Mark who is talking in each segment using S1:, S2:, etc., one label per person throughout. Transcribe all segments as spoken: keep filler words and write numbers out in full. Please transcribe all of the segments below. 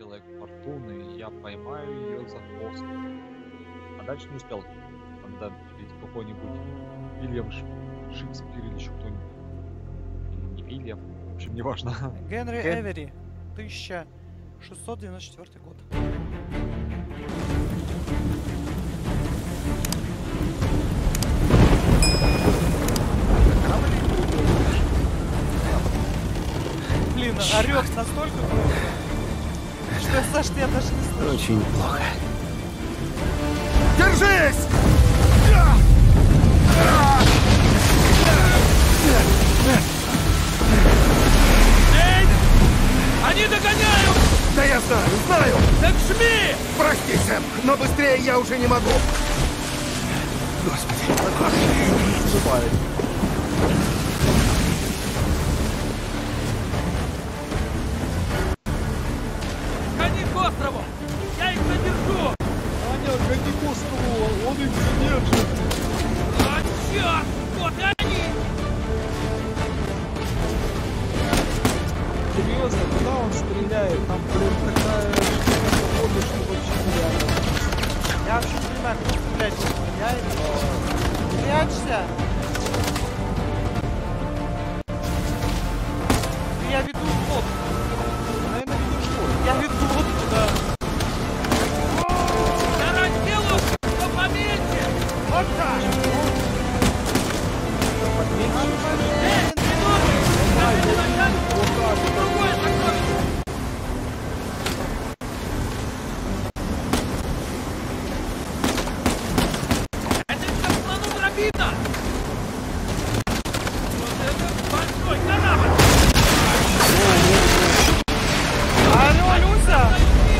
S1: человек фортуны, и я поймаю ее за хвост. А дальше не успел. Там да, ведь какой-нибудь Вильям Ш... Шекспир или еще кто-нибудь. Или не Вильям. В общем, неважно.
S2: Генри
S1: Ген...
S2: Эвери, тысяча шестьсот девяносто четвёртый год. Блин, орёт настолько громко, что я, Саш, я даже не слышу.
S3: Очень плохо.
S4: Держись!
S5: Эй! Они догоняют!
S4: Да я знаю, знаю!
S5: Так жми!
S4: Прости, Сэм, но быстрее я уже не могу.
S3: Господи.
S5: Гони к острову! Я их задержу!
S1: Аня, гони к острову, он их задержит.
S5: А, черт! Вот и они!
S1: Серьезно, куда он стреляет? Там, блин, такая погода, что вообще нереально.
S2: Я вообще не понимаю, кто стрелять будет. Я или... Прячься! Я веду лодку.
S1: Наверное, видишь что?
S2: Я веду лодку, да.
S5: Я разделаю, но поменьше!
S2: Вот так!
S5: Эй, минуты! Как это начальник? Другое сокровище! Это как в плану дробина! Вот это большой корабль!
S2: Алло, Люся!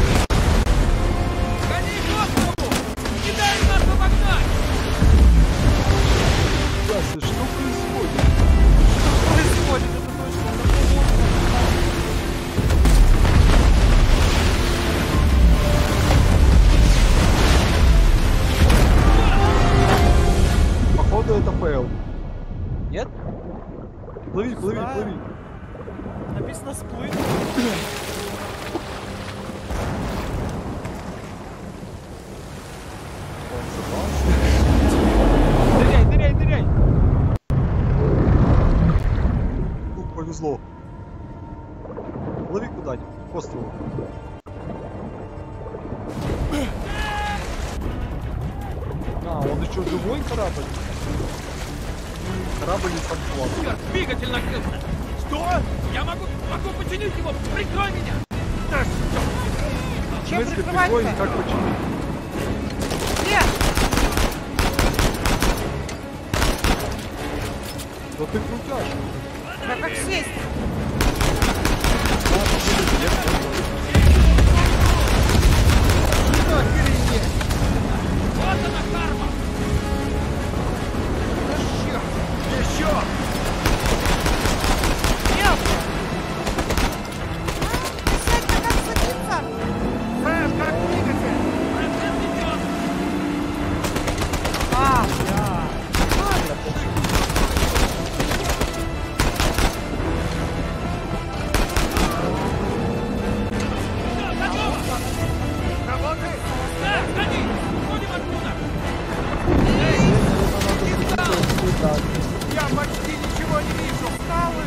S5: Гони к острову! Не дай нас обогнать!
S1: Вася, что происходит?
S2: Что происходит? Это точно
S1: Походу это фейл. Нет? Плыви, плыви,
S2: Знаю.
S1: плыви.
S2: написано сплыть.
S1: Ныряй, ныряй, ныряй! Тут повезло. Лови куда-нибудь, к острову. А, он еще живой корабль? Корабль не подплыл.
S5: Черт, двигатель накрылся!
S4: Что?
S5: Я могу, могу починить его! Прикрой меня!
S1: В
S2: Чем
S1: смысле,
S2: прикрывать-то?
S1: прикрой, как починить?
S2: Нет!
S1: Да ты крутяш.
S2: Да как сесть?
S5: Вот она, карма!
S4: Еще!
S2: Нет! Сядь-то как садиться?
S4: Сэм, как двигаться?
S5: Процесс идет!
S2: А,
S5: Все, готово!
S4: Работает?
S5: Да, гони! Уходим отсюда!
S4: Я почти ничего не вижу. Скалы!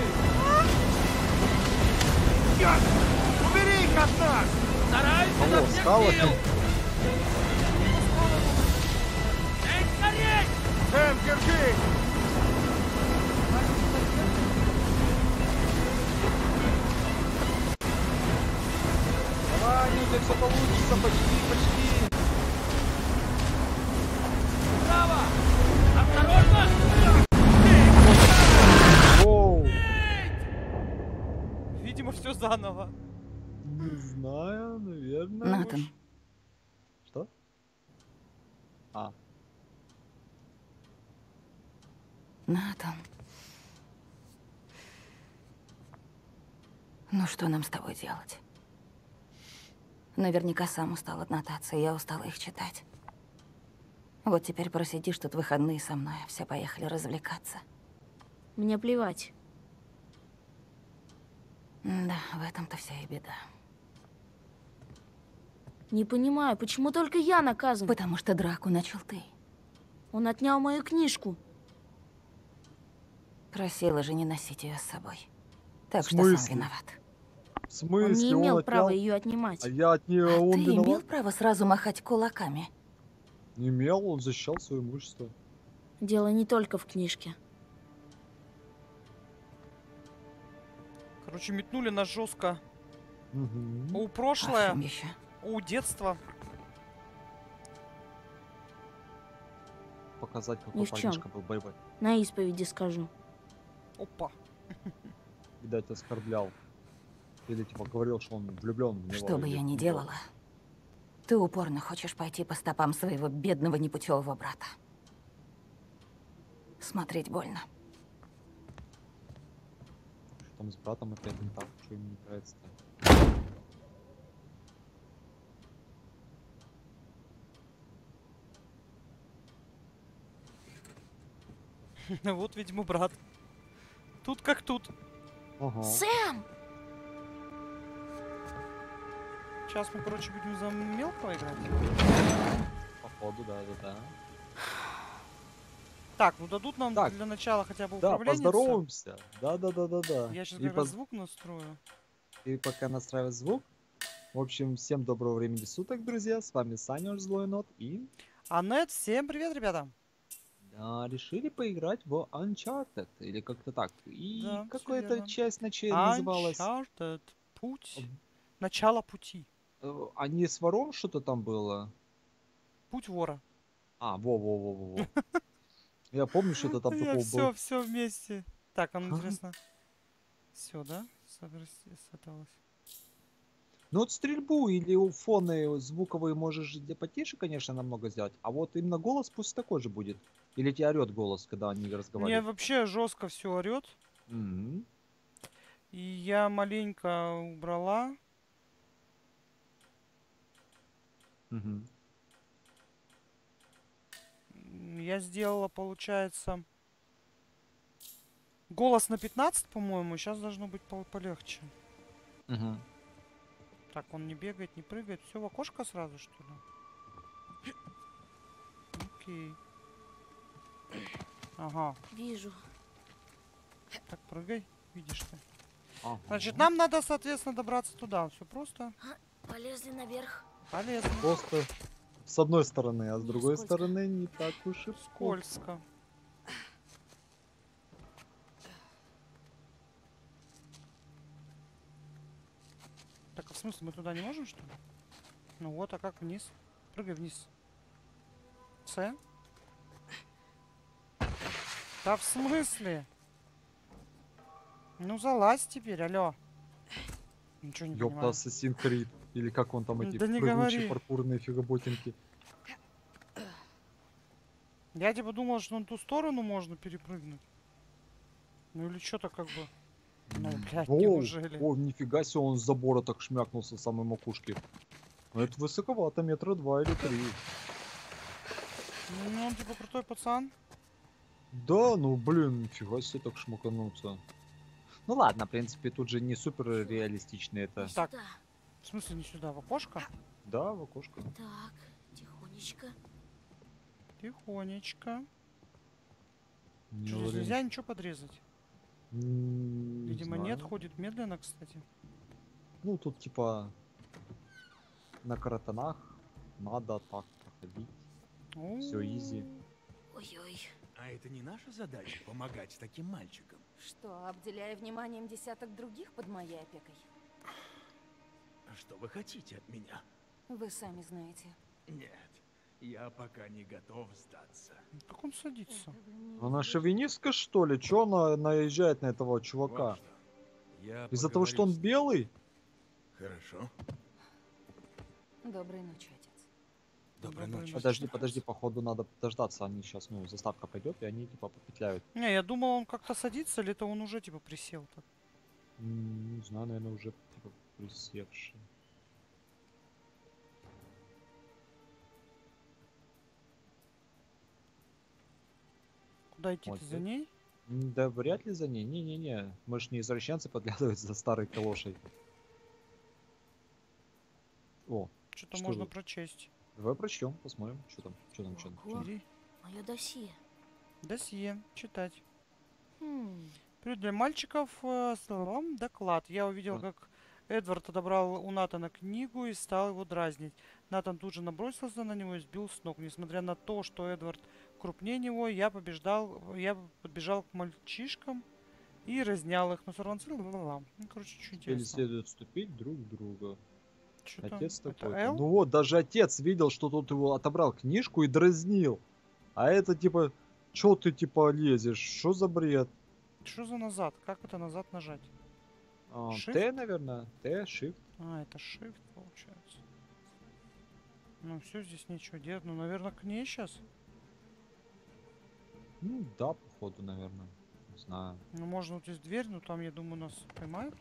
S4: Черт! Убери их от нас!
S5: Стараюсь изо
S1: Кого?
S5: всех
S1: Скалы?
S5: сил! Эй, скорей!
S4: Сэм, держи!
S1: Давай, у тебя все получится, почти, почти.
S5: Право! Осторожно!
S1: Воу.
S2: видимо, все заново.
S1: Не знаю, наверное.
S6: Натан,
S1: может. Что? А,
S6: Натан. Ну что нам с тобой делать? Наверняка сам устал от нотаций, я устала их читать. Вот теперь просидишь тут выходные со мной, а все поехали развлекаться.
S7: Мне плевать.
S6: Да, в этом-то вся и беда.
S7: Не понимаю, почему только я наказан?
S6: Потому что драку начал ты.
S7: Он отнял мою книжку.
S6: Просила же не носить ее с собой. Так
S1: В
S6: что сам
S1: смысле?
S6: виноват.
S1: В смысле?
S7: Он не имел
S1: отнял,
S7: права ее отнимать.
S1: А я от нее,
S6: А
S1: он
S6: ты
S1: виноват?
S6: имел право сразу махать кулаками?
S1: Не имел, он защищал свое имущество.
S7: Дело не только в книжке.
S2: Короче, метнули нас жестко.
S1: Угу.
S2: У
S6: А в
S2: прошлое,
S6: чем еще?
S2: у детства.
S1: Показать,
S7: Ни
S1: какой
S7: в чём.
S1: парнишка был боевой.
S7: На исповеди скажу.
S2: Опа.
S1: Видать, оскорблял. Или типа говорил, что он влюблен в него.
S6: Что бы
S1: или
S6: я ни
S1: в него.
S6: делала, ты упорно хочешь пойти по стопам своего бедного непутевого брата. Смотреть больно.
S1: Что там с братом опять не так, что ему не нравится-то.
S2: Вот, видимо, брат. Тут как тут.
S1: Ага.
S7: Сэм!
S2: Сейчас мы, короче, будем за мелкого играть.
S1: Походу, да, да, да.
S2: Так, ну дадут нам
S1: Так.
S2: для начала хотя бы
S1: Да,
S2: управленницу.
S1: поздороваемся. Да, да, да, да, да.
S2: Я сейчас
S1: И
S2: как раз
S1: поз-
S2: звук настрою.
S1: И пока настраиваю звук. В общем, всем доброго времени суток, друзья. С вами Саня, Злой Нот. И
S2: Анет, всем привет, ребята.
S1: да, решили поиграть в Uncharted. Или как-то так. И
S2: Да, всё
S1: какая-то
S2: верно.
S1: часть ночей называлась...
S2: Uncharted. Путь. Начало пути.
S1: э, А не с вором что-то там было?
S2: Путь вора.
S1: А, во-во-во-во-во. Я помню, что-то там такого
S2: все,
S1: было.
S2: все вместе. Так, а ну
S1: Ага.
S2: интересно. Все, да? Соглас- Соталось.
S1: Ну вот стрельбу или у фоны звуковые можешь где потише, конечно, намного сделать. А вот именно голос пусть такой же будет. Или тебе орет голос, когда они
S2: Мне
S1: разговаривают.
S2: вообще жестко все орет.
S1: Мгм.
S2: И я маленько убрала.
S1: Мгм.
S2: М, Я сделала, получается, голос на пятнадцать, по-моему. Сейчас должно быть пол- полегче.
S1: Мгм.
S2: Так, он не бегает, не прыгает. Все в окошко сразу, что ли? Окей. Ага.
S7: Вижу.
S2: Так, прыгай. Видишь ты.
S1: Ага.
S2: Значит, нам надо, соответственно, добраться туда. Все просто.
S7: Полезли наверх.
S2: Полезно.
S1: Просто с одной стороны, а с
S7: Не,
S1: другой
S7: скользко.
S1: стороны не так уж и скользко.
S2: Скользко. Так, а в смысле, мы туда не можем, что ли? Ну вот, а как вниз? Прыгай вниз. С? Да в смысле? Ну залазь теперь, алло. Ничего не
S1: Ёпта,
S2: понимаю.
S1: Ассасин Крид. Или как он там, эти
S2: Да не
S1: прыгучие
S2: говори.
S1: паркурные фигаботинки.
S2: Я типа думал, что на ту сторону можно перепрыгнуть. Ну или что-то как бы. Ну, блядь,
S1: О,
S2: неужели?
S1: о, нифига себе, он с забора так шмякнулся с самой макушки. Ну это высоковато, метра два или три.
S2: Ну он типа крутой пацан.
S1: Да, ну блин, нифига себе так шмакануться. Ну ладно, в принципе, тут же не супер реалистично это.
S2: Так.
S7: Сюда.
S2: В смысле не сюда, в окошко?
S1: Да, в окошко.
S7: Так, тихонечко.
S2: Тихонечко.
S1: Не
S2: Что, здесь
S1: вариант.
S2: нельзя ничего подрезать?
S1: М, не
S2: Видимо, нет,
S1: знаю.
S2: ходит медленно, кстати.
S1: Ну тут типа на каратанах надо так проходить. Всё изи.
S7: Ой-ой.
S3: А это не наша задача помогать таким мальчикам?
S6: Что, обделяя вниманием десяток других под моей опекой?
S3: Что вы хотите от меня?
S6: Вы сами знаете.
S3: Нет, я пока не готов сдаться.
S2: Как он садится?
S1: Она шовинистка, что ли? Чё она наезжает на этого чувака?
S3: Вот что. Я
S1: Из-за того, что он
S3: поговорю с ним.
S1: белый?
S3: Хорошо.
S6: Доброй ночи, отец.
S3: Доброй
S2: Доброй
S3: ночи.
S2: ночи.
S1: Подожди, подожди, походу надо дождаться. Они сейчас, ну, заставка пойдет, и они типа попетляют.
S2: Не, я думал, он как-то садится, или это он уже типа присел так.
S1: М, Не знаю, наверное, уже типа присевший.
S2: Куда идти-то за
S1: Окей.
S2: ней?
S1: М, Да вряд ли за ней. Не-не-не. Мы ж не извращенцы подглядывать за старой калошей. О,
S2: что-то
S1: Что
S2: можно
S1: тут?
S2: прочесть.
S1: Давай прочтем, посмотрим, что там, что там, что там.
S7: Ого.
S2: Бери.
S7: Мое досье.
S2: Досье. Читать.
S7: Хм.
S2: Привет, для мальчиков э, салам, доклад. Я увидел,
S1: А.
S2: как Эдвард отобрал у Натана книгу и стал его дразнить. Натан тут же набросился на него и сбил с ног. Несмотря на то, что Эдвард крупнее него, я побеждал, я подбежал к мальчишкам и разнял их. Но сорванцы, ла-ла-ла. Ну, короче, что
S1: Или
S2: интересно.
S1: следует вступить друг в друга.
S2: Чё там?
S1: Отец
S2: Это
S1: такой.
S2: Эл?
S1: Ну вот, даже отец видел, что тот его отобрал книжку и дразнил. А это типа, чё ты типа лезешь? Что за бред?
S2: Что за назад? Как это назад нажать?
S1: А,
S2: Shift?
S1: Т, наверное. Т, Shift.
S2: А, это shift получается. Ну все, здесь нечего делать. Ну, наверное, к ней сейчас.
S1: Ну да, походу, наверное. Не знаю.
S2: Ну, можно вот здесь дверь, но там, я думаю, нас поймают.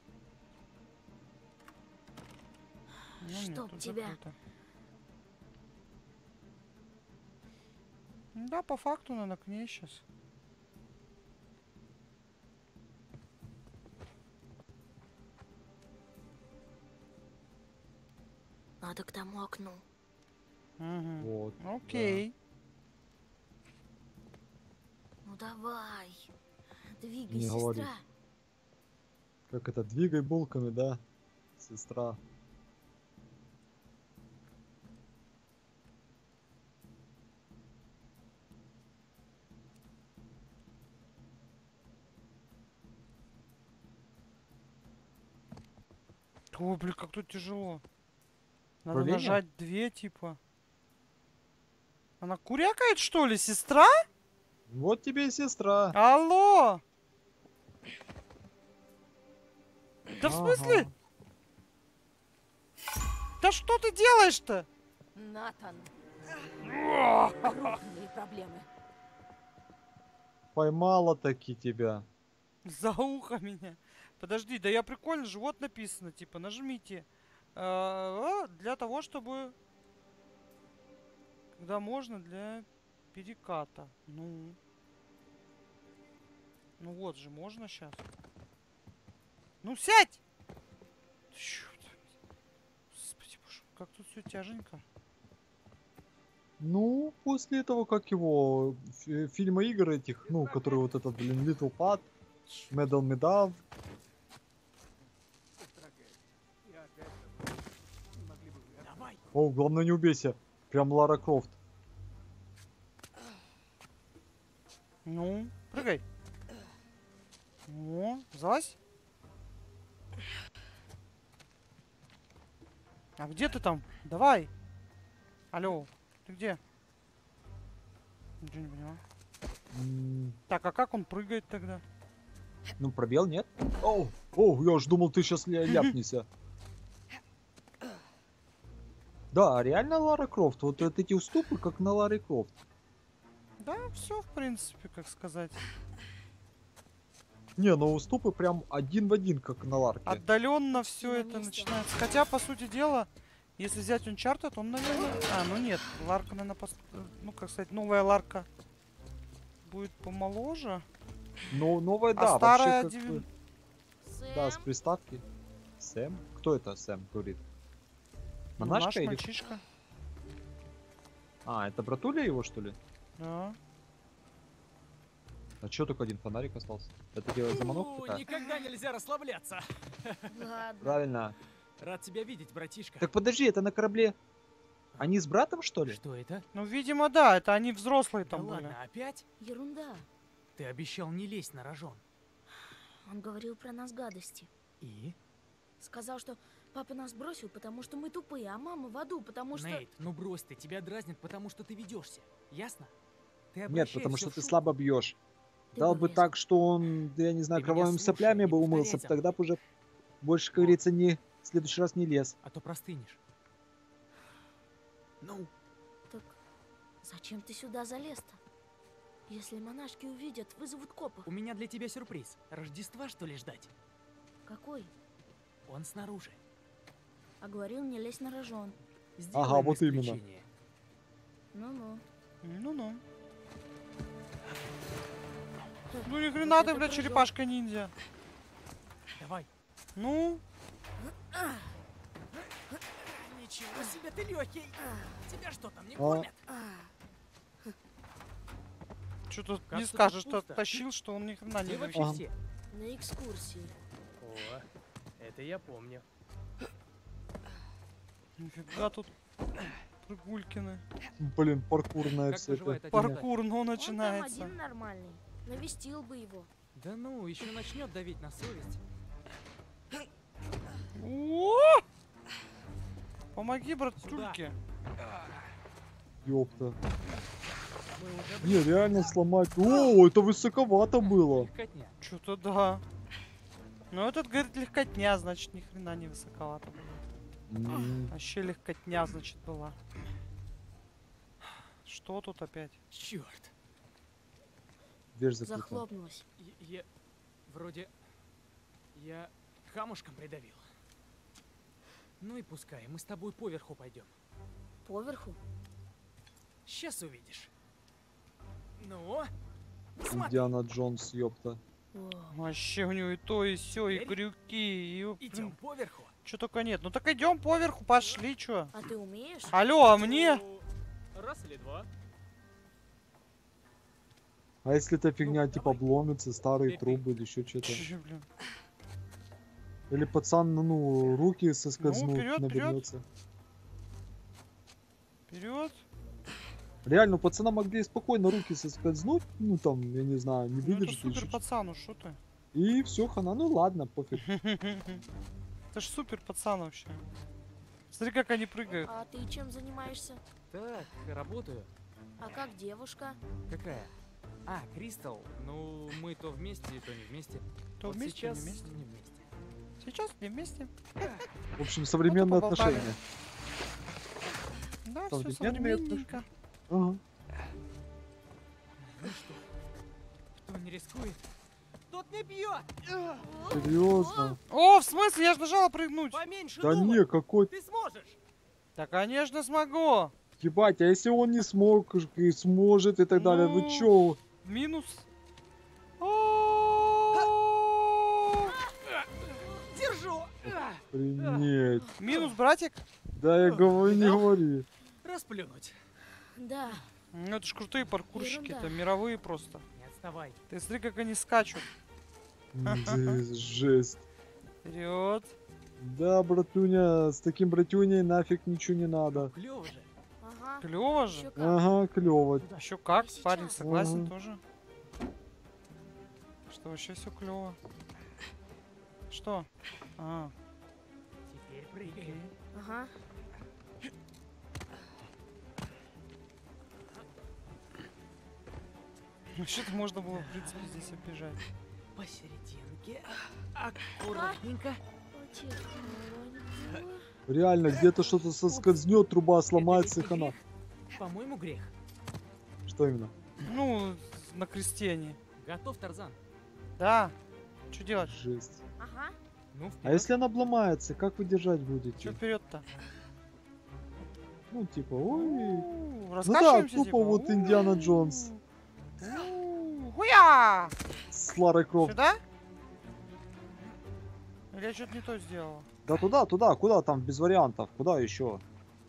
S2: Ну, нет,
S7: Чтоб
S2: тут
S7: тебя.
S2: закрыто. Да, по факту, наверное, к ней сейчас.
S7: Надо к тому окну.
S2: Угу.
S1: Вот.
S2: Окей.
S7: Ну давай. Двигай,
S1: Не
S7: сестра.
S1: говори. Как это, двигай булками, да, сестра.
S2: Ой, блин, как тут тяжело. Надо
S1: Управление?
S2: нажать две, типа. Она курякает, что ли, сестра?
S1: Вот тебе и сестра.
S2: Алло! Да в
S1: Ага.
S2: смысле? Да что ты делаешь-то?
S6: Натан. Крупные проблемы.
S1: Поймала таки тебя.
S2: За ухо меня. Подожди, да я прикольно же, вот написано, типа, нажмите. э, Для того, чтобы... Когда можно, для переката. Ну... Ну вот же, можно сейчас. Ну сядь! Чёрт. Господи боже, как тут все тяженько.
S1: Ну, после этого, как его, фи- фильма игр этих, ну, которые вот этот, блин, Little Pat, Medal Medal.
S3: Давай.
S1: О, главное не убейся. Прям Лара Крофт.
S2: Ну, прыгай. О, залазь. А где ты там? Давай. Алло, ты где? Ничего не понимаю.
S1: М,
S2: Так, а как он прыгает тогда?
S1: Ну, пробел нет? О, о, я уж думал, ты сейчас ляпнешься. Да, реально Лара Крофт. Вот вот эти уступы, как на Ларе Крофт.
S2: Да, все, в принципе, как сказать.
S1: Не, ну уступы прям один в один, как на Ларке.
S2: Отдаленно все
S7: на
S2: это
S7: месте.
S2: начинается. Хотя, по сути дела, если взять Uncharted, он, наверное... А, ну нет, Ларка, наверное, пос... ну, как сказать, новая Ларка будет помоложе.
S1: Ну, новая,
S2: А
S1: да,
S2: старая
S1: вообще как
S2: девян-
S1: бы, да, с приставки. Сэм? Кто это Сэм говорит?
S2: Ну,
S1: Монашка
S2: наш
S1: или...
S2: мальчишка.
S1: А, это братуля его, что ли?
S2: Да.
S1: А чё только один фонарик остался? Это делает заманок
S5: Ну,
S1: такая?
S5: никогда нельзя расслабляться.
S7: Ладно.
S1: Правильно.
S5: Рад тебя видеть, братишка.
S1: Так подожди, это на корабле... Они с братом, что ли?
S5: Что это?
S2: Ну, видимо, да, это они взрослые
S5: Да
S2: там были.
S5: ладно, опять?
S7: Ерунда.
S5: Ты обещал не лезть на рожон.
S7: Он говорил про нас гадости.
S5: И?
S7: Сказал, что папа нас бросил, потому что мы тупые, а мама в аду, потому что...
S5: Нейт, ну брось ты, тебя дразнят, потому что ты ведешься. Ясно? Ты
S1: Нет,
S5: обращай
S1: потому
S5: всё
S1: что
S5: в
S1: ты
S5: шутку.
S1: слабо бьешь.
S7: Ты
S1: Дал
S7: бы
S1: бы
S7: врезал.
S1: так, что он, да я не знаю,
S5: Ты меня
S1: кровавыми
S5: слушай,
S1: соплями
S5: не
S1: бы умылся,
S5: повторяй за
S1: тогда бы уже больше, как говорится, не в следующий раз не лез.
S5: А то простынешь. Ну,
S7: Так зачем ты сюда залез-то? Если монашки увидят, вызовут копов.
S5: у меня для тебя сюрприз. Рождества, что ли, ждать?
S7: Какой?
S5: Он снаружи.
S7: А говорил не лезь на рожон.
S5: Сделаем
S1: вот именно.
S5: исключение.
S7: Ну-ну.
S2: Ну-ну. Ну ни хрена
S7: Вот
S2: ты,
S7: это
S2: блядь,
S7: прыжок.
S2: черепашка-ниндзя.
S5: Давай.
S2: Ну,
S5: Ничего себе ты легкий! Тебя что там не
S8: А.
S5: кормят?
S2: Что-то
S5: Как
S2: не
S5: тут
S2: скажешь, что
S5: пусто.
S2: тащил, что он ни хрена не
S5: Где
S2: легкий.
S5: вообще
S8: Ага.
S5: все?
S7: На экскурсии.
S5: О, это я помню.
S2: Нифига тут прыгулькины.
S8: Блин, паркурная
S5: Как
S8: вся эта
S5: поживает
S8: фигня.
S2: Паркур, ну
S7: Он там
S2: начинается.
S7: один нормальный. Навестил бы его.
S5: Да ну, еще начнет давить на совесть.
S2: О! Помоги, братульке.
S8: Ёпта.
S5: Мы уже
S8: Не, реально сломать. О, это высоковато было.
S5: легкотня.
S2: Что-то да. Ну этот говорит легкотня, значит ни хрена не высоковато было.
S8: М,
S2: Вообще легкотня, значит, была. Что тут опять?
S5: Черт.
S8: Дверь закрыта.
S7: Захлопнулась.
S5: Я, я вроде я камушком придавил. Ну и пускай, мы с тобой поверху пойдем.
S7: Поверху.
S5: Сейчас увидишь. Ну, смотри.
S8: Индиана Джонс, ёпта.
S7: О,
S2: Вообще у него и то, и все, и
S5: Теперь
S2: крюки, и
S5: Идем поверху.
S2: что только нет. Ну так идем поверху, пошли, чё?
S7: а ты умеешь?
S2: Алло, а мне?
S5: Ну, раз или два.
S8: А если эта фигня
S5: Ну,
S8: типа
S5: давай.
S8: обломится, старые
S5: Теперь ты.
S8: трубы или еще что-то?
S2: Чё, блин?
S8: Или пацан, ну, ну руки соскользнут,
S2: вперед, вперед.
S8: наберется.
S2: Вперед.
S8: Реально, у пацана могли спокойно руки соскользнуть, ну там, я не знаю, не
S2: Ну это
S8: выдержит
S2: супер
S8: еще.
S2: пацан, ну что ты?
S8: И все, хана, ну ладно, пофиг.
S2: Это ж супер пацан вообще. Смотри, как они прыгают.
S7: А ты чем занимаешься?
S5: Так, работаю.
S7: А как девушка?
S5: Какая? А, Кристал. Ну, мы то вместе, то не вместе.
S2: То
S5: Вот
S2: вместе,
S5: сейчас
S2: не вместе.
S5: не вместе.
S2: Сейчас не вместе.
S8: В общем, современные
S2: поболтали.
S8: отношения.
S2: Да, все
S8: Современные
S2: современненько.
S8: Ага.
S5: Ну что, кто не рискует, тот не бьет.
S8: Серьезно?
S2: О, в смысле? Я же нажала прыгнуть.
S5: Поменьше
S8: Да
S5: думай.
S8: не, какой...
S5: Ты сможешь.
S2: Да, конечно, смогу.
S8: Ебать, а если он не смог, и сможет и так далее, вы
S2: Ну.
S8: чё?
S2: Минус.
S5: Держу. А,
S8: Охренеть.
S2: Минус, братик.
S8: Да я говорю, не говори.
S5: Расплюнуть.
S7: Да.
S2: Ну это ж крутые паркурщики, это
S7: Ерунда.
S2: мировые просто.
S5: Не отставай.
S2: Ты смотри, как они скачут.
S8: Да, жесть.
S2: Вперед.
S8: Да, братуня, с таким братюней нафиг ничего не надо.
S5: Клево же.
S7: Ага.
S2: Клево
S7: Ещё
S2: же.
S7: как.
S8: Ага, клево.
S2: Еще как,
S7: И
S2: парень
S7: сейчас.
S2: согласен
S8: Ага.
S2: тоже. Что вообще все клево. Что? А,
S5: Теперь прыгай.
S2: окей.
S7: Ага.
S2: Вообще-то можно было, в принципе, здесь оббежать.
S5: Посерединке. Аккуратненько.
S7: Потихоньку.
S8: Реально, где-то что-то соскользнет, труба сломается, и
S5: Это ведь не
S8: хана.
S5: грех? По-моему, грех.
S8: Что именно?
S2: Ну, на крестении.
S5: Готов, Тарзан?
S2: Да. Что делать?
S8: Жесть.
S7: Ага.
S5: Ну,
S8: А
S5: вперед.
S8: если она обломается, как вы держать
S2: Что
S8: будете?
S2: вперед-то?
S8: Ну, типа, ой.
S2: У,
S8: Ну да,
S2: раскачиваемся,
S8: тупо
S2: типа?
S8: вот Индиана Джонс
S2: У, Хуя!
S8: с Ларой Крофт.
S2: Сюда? Или я что-то не то сделал?
S8: Да туда, туда, куда там, без вариантов, куда еще?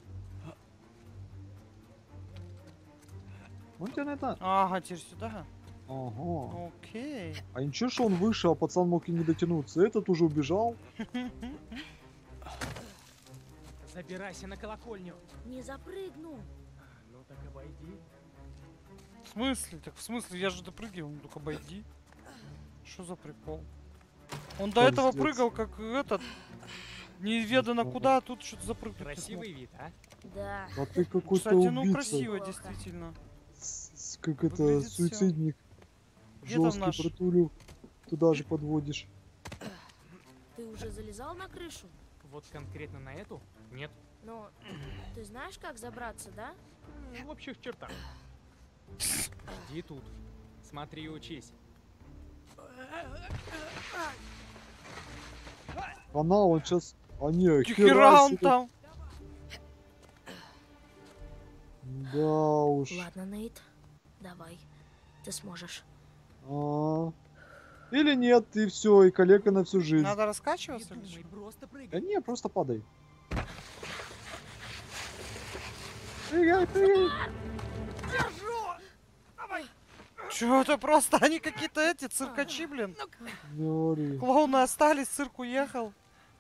S8: Он тебя на это...
S2: Ага, теперь сюда.
S8: Ага.
S2: Окей.
S8: А ничего, что он выше, а пацан мог и не дотянуться. Этот уже убежал.
S5: Забирайся на колокольню.
S7: Не запрыгну.
S5: Ну так обойди.
S2: В смысле? Так в смысле? Я же допрыгивал, ну только обойди. Что за прикол? Он до этого
S8: Пиздец.
S2: прыгал, как этот... Неизведанно
S8: Ага.
S2: куда, а тут что-то запрыгнуть не
S5: Красивый вид, а?
S7: Да.
S8: А ты
S2: смог.
S8: какой-то
S2: Кстати, ну
S8: убийца.
S2: красиво,
S7: Плохо.
S2: действительно.
S8: С- с- Как это,
S2: Выглядит всё.
S8: суицидник.
S2: Где там
S8: Жесткий
S2: наш?
S8: братулю. Туда же подводишь.
S7: Ты уже залезал на крышу?
S5: Вот конкретно на эту? Нет.
S7: Но ты знаешь, как забраться, да?
S5: М, В общих чертах. Иди тут. Смотри и учись.
S8: Она, он сейчас... А не,
S2: Хера он
S8: себе.
S2: там.
S8: Да уж.
S7: Ладно, Нейт. Давай. Ты сможешь.
S8: А. Или нет, и все, и коллега на всю жизнь.
S2: Надо
S5: Не
S2: раскачиваться или
S5: думай,
S2: что?
S5: просто
S8: Да
S5: прыгай.
S8: не, просто падай. Прыгай, прыгай.
S2: Чё это просто? Они какие-то эти циркачи, блин.
S8: Не говори.
S2: Клоуны остались, цирк уехал.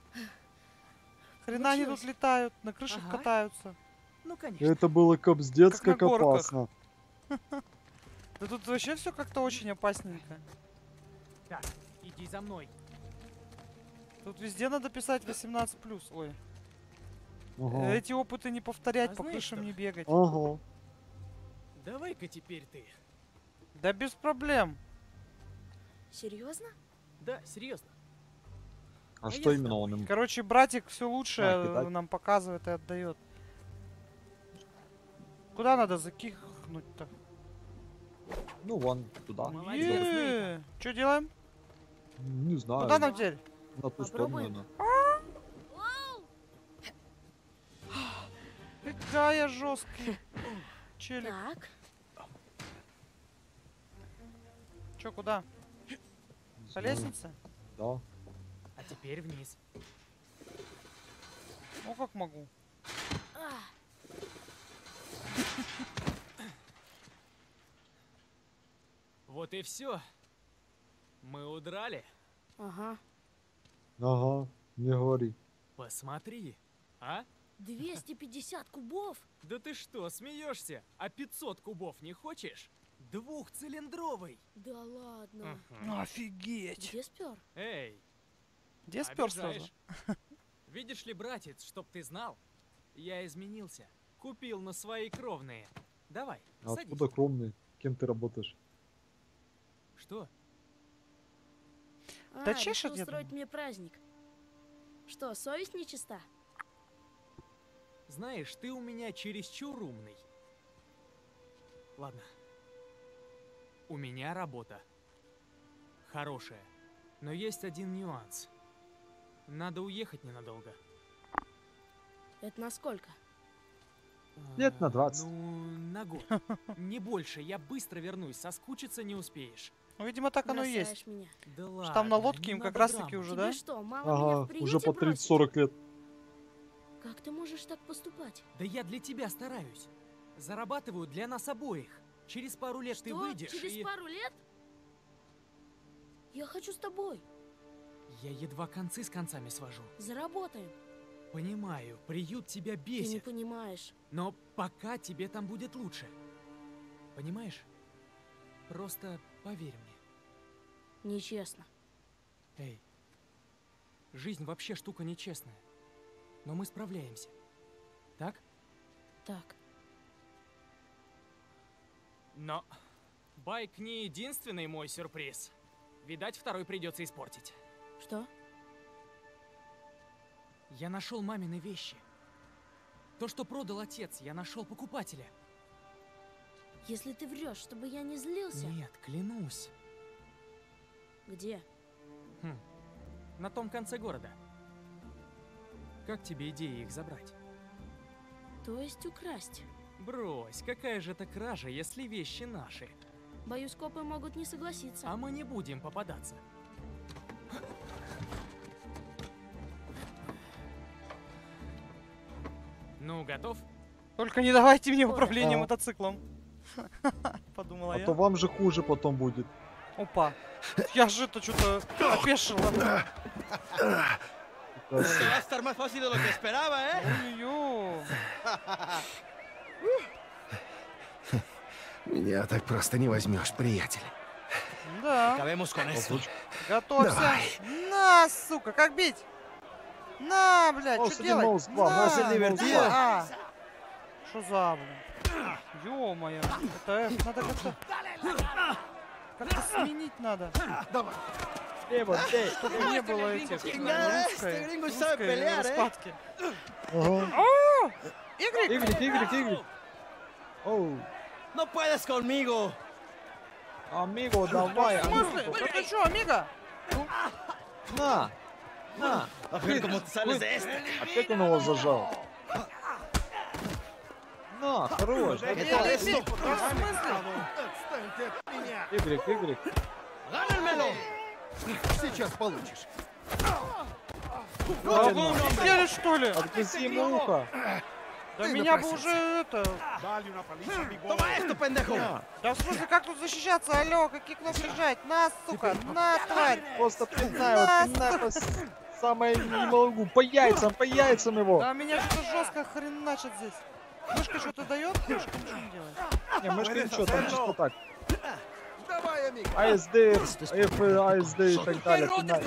S2: Хрена они тут
S7: Получилось.
S2: летают, на крышах
S5: Ага.
S2: катаются.
S5: Ну, конечно.
S8: Это было капздец,
S2: Как на
S8: как
S2: горках.
S8: опасно.
S2: Да тут вообще все как-то очень опасненько.
S5: Так, иди за мной.
S2: Тут везде надо писать восемнадцать плюс. Ой.
S8: Ага.
S2: Эти опыты не повторять,
S5: А
S2: по
S5: знаешь
S2: крышам
S5: что?
S2: не бегать.
S8: Ага.
S5: Давай-ка теперь ты.
S2: Да без проблем.
S7: Серьезно?
S5: Да, серьезно.
S1: А
S5: А
S1: что
S5: я
S1: именно он им?
S2: Короче, братик все лучшее
S1: А, кидать?
S2: нам показывает и отдает. Куда надо закихнуть-то?
S1: Ну, вон туда.
S5: Молодец,
S2: Что делаем?
S8: Не знаю.
S2: Куда нам теперь?
S8: На ту сторону,
S7: Попробуем.
S8: наверное.
S2: Да, я жесткий. Челик.
S7: Так.
S2: Че, куда?
S8: Не
S2: По
S8: знаю.
S2: лестнице?
S8: Да.
S5: А теперь вниз.
S2: Ну как могу.
S7: А,
S5: Вот и все. Мы удрали.
S7: ага.
S8: Ага. Не говори.
S5: Посмотри. А?
S7: двести пятьдесят кубов?
S5: Да ты что, смеешься? А пятьсот кубов не хочешь? Двухцилиндровый.
S7: Да ладно.
S2: Офигеть.
S7: Где спер?
S5: Эй,
S2: Где спер сразу?
S5: обижаешь. Видишь ли, братец, чтоб ты знал, я изменился. Купил на свои кровные. Давай,
S8: А
S5: садись.
S8: откуда кровный? Кем ты работаешь?
S5: Что?
S7: А,
S2: Да
S7: решил
S2: чешет, я
S7: устроить
S2: думаю.
S7: мне праздник. Что, совесть нечиста?
S5: Знаешь, ты у меня чересчур умный. Ладно. У меня работа. Хорошая. Но есть один нюанс. Надо уехать ненадолго.
S7: Это насколько?
S8: Лет на
S5: А,
S8: двадцать.
S5: Ну, на год. Не больше. Я быстро вернусь. Соскучиться не успеешь.
S2: Ну, видимо, так оно и
S7: Бросаешь
S2: есть.
S7: меня.
S5: Да ладно.
S2: Что там на лодке
S5: не
S2: им как
S5: надо
S2: раз таки
S5: драмы.
S2: уже,
S7: Тебе
S2: да?
S7: что, мама меня
S8: Ага.
S7: в приюте
S8: Уже по
S7: бросит?
S8: тридцать-сорок лет.
S7: Как ты можешь так поступать?
S5: Да я для тебя стараюсь. Зарабатываю для нас обоих. Через пару лет
S7: Что?
S5: ты выйдешь
S7: Через
S5: и...
S7: пару лет? Я хочу с тобой.
S5: Я едва концы с концами свожу.
S7: Заработаем.
S5: Понимаю, приют тебя
S7: Ты не
S5: бесит.
S7: понимаешь.
S5: Но пока тебе там будет лучше. Понимаешь? Просто поверь мне.
S7: Нечестно.
S5: Эй, жизнь вообще штука нечестная. Но мы справляемся. Так?
S7: Так.
S5: Но байк не единственный мой сюрприз. Видать, второй придется испортить.
S7: Что?
S5: Я нашел мамины вещи. То, что продал отец, я нашел покупателя.
S7: Если ты врешь, чтобы я не злился.
S5: Нет, клянусь.
S7: Где?
S5: Хм. На том конце города. Как тебе идея их забрать?
S7: То есть украсть.
S5: Брось, какая же это кража, если вещи наши?
S7: Боюсь, копы могут не согласиться.
S5: А мы не будем попадаться. Ну, готов?
S2: Только не давайте мне
S7: Ой.
S2: управление
S8: Ага.
S2: мотоциклом. Подумала
S8: А
S2: я.
S8: то вам же хуже потом будет.
S2: Опа. Я же это что-то опешила.
S8: Красиво.
S4: Va a estar más fácil de lo que esperaba, ¿eh?
S2: Ой-ё.
S9: Меня так просто не возьмешь, приятель.
S2: Да.
S4: Acabemos con esto.
S2: Готовься.
S9: Давай.
S2: На, сука, как бить? На, блядь,
S8: Маус
S2: что
S8: один,
S2: делать?
S8: маус два,
S2: На,
S8: маус один,
S2: маус
S8: маус
S2: два.
S8: два.
S2: А. Что за, блин? Ё-моё. Это F, надо как-то... Как-то сменить надо.
S8: Слева, бей.
S2: Чтобы не было этих
S4: Chingada, este
S2: русской,
S4: gringo sabe
S2: русской
S4: pelear, ¿eh?
S2: раскладки.
S8: Ага.
S2: Игорь!
S8: Игорь, Игорь, Игорь. Оу.
S4: No puedes conmigo.
S8: Амиго, давай.
S2: В смысле? Да ты чё, Амиго?
S8: На. На.
S4: A ver cómo te sales de esta.
S8: Опять он его зажал. На, хорош.
S2: Не,
S8: Это
S2: не,
S8: так.
S2: не, в смысле?
S4: Отстаньте от меня.
S8: Игорь, Игорь.
S4: Гánenmelo. Сейчас получишь.
S2: Офигели, что ли?
S8: Откуси ему ухо.
S2: Да меня бы уже это...
S4: Toma esto, pendejo.
S2: Да в смысле, как тут защищаться? Алло, какие кнопки жать? На, сука, на, тварь!
S8: Просто пинаю, пинаю по с- самое не могу. По яйцам, по яйцам его.
S2: Да меня что-то жестко хреначит здесь. Мышка что-то дает? Мышка ничего не делает.
S8: Не, мышка ничего, там чисто так.
S4: Давай, амиг.
S8: АСД, F, АСД и так далее. пинаю.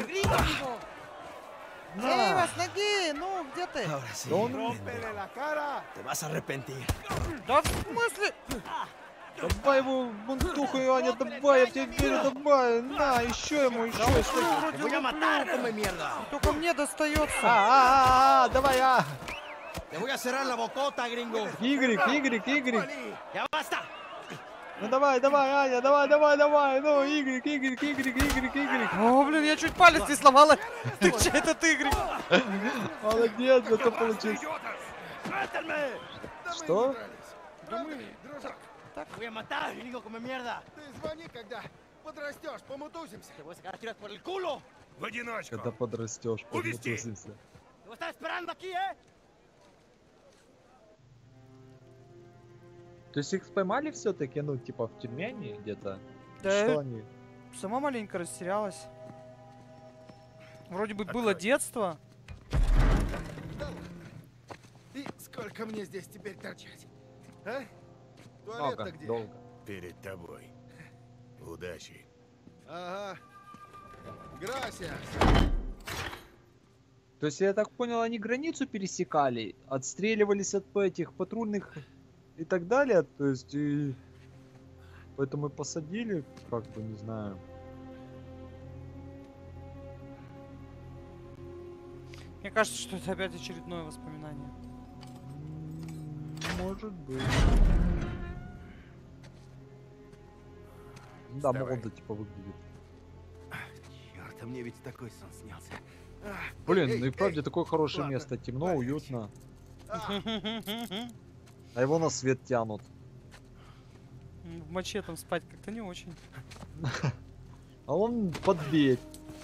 S2: Эй, вас ноги! Ну, где ты?
S4: Ahora sí.
S8: Да он-
S4: Rómpele la cara. Te vas a arrepentir.
S2: Да в смысле?
S8: Давай его, бунтуху, Аня, давай, я тебе верю, давай. На, еще ему, еще.
S2: Да он что,
S4: Te
S2: вроде
S4: voy a matar, come
S2: луплю.
S4: mierda.
S2: Только мне достается.
S8: А, а, а, а, давай, а.
S4: Te voy a cerrar la bocota, gringo.
S8: Y, Y, Y.
S4: Ya basta.
S8: Ну давай, давай, Аня, давай, давай, давай. Ну, Y, Y, Y, Y, Y.
S2: О, блин, я чуть палец не сломала. Ты че, это ты, Игорь?
S8: Молодец, это получилось.
S4: Suéltame.
S8: Что?
S4: Te voy a matar, gringo, come mierda.
S10: Ты звони, когда подрастешь, помутузимся.
S4: Te voy a sacar tiras por el culo.
S3: В одиночку.
S8: Когда подрастешь,
S3: Увести.
S8: подмутузимся.
S4: Te voy a estar esperando aquí, ¿eh?
S8: То есть их поймали все-таки, ну, типа в тюрьме они где-то?
S2: Да.
S8: Что они?
S2: Сама маленько растерялась. Вроде бы было детство.
S10: И сколько мне здесь теперь торчать? А?
S8: Много,
S10: Туалет-то где?
S8: долго.
S3: Перед тобой. Удачи.
S10: Ага. Грасиас.
S8: То есть, я так понял, они границу пересекали, отстреливались от этих патрульных и так далее, то есть, и... поэтому и посадили, как бы, не знаю.
S2: Мне кажется, что это опять очередное воспоминание.
S8: М, Может быть. Да,
S3: Вставай.
S8: молодо, типа, выглядит.
S4: Черт, а мне ведь такой сон снялся.
S8: Блин,
S10: эй,
S8: ну и правда,
S10: эй,
S8: такое хорошее
S10: ладно,
S8: место, темно,
S10: ладно,
S8: уютно.
S10: А,
S8: А его на свет тянут.
S2: В моче там спать как-то не очень.
S8: А он под дверь.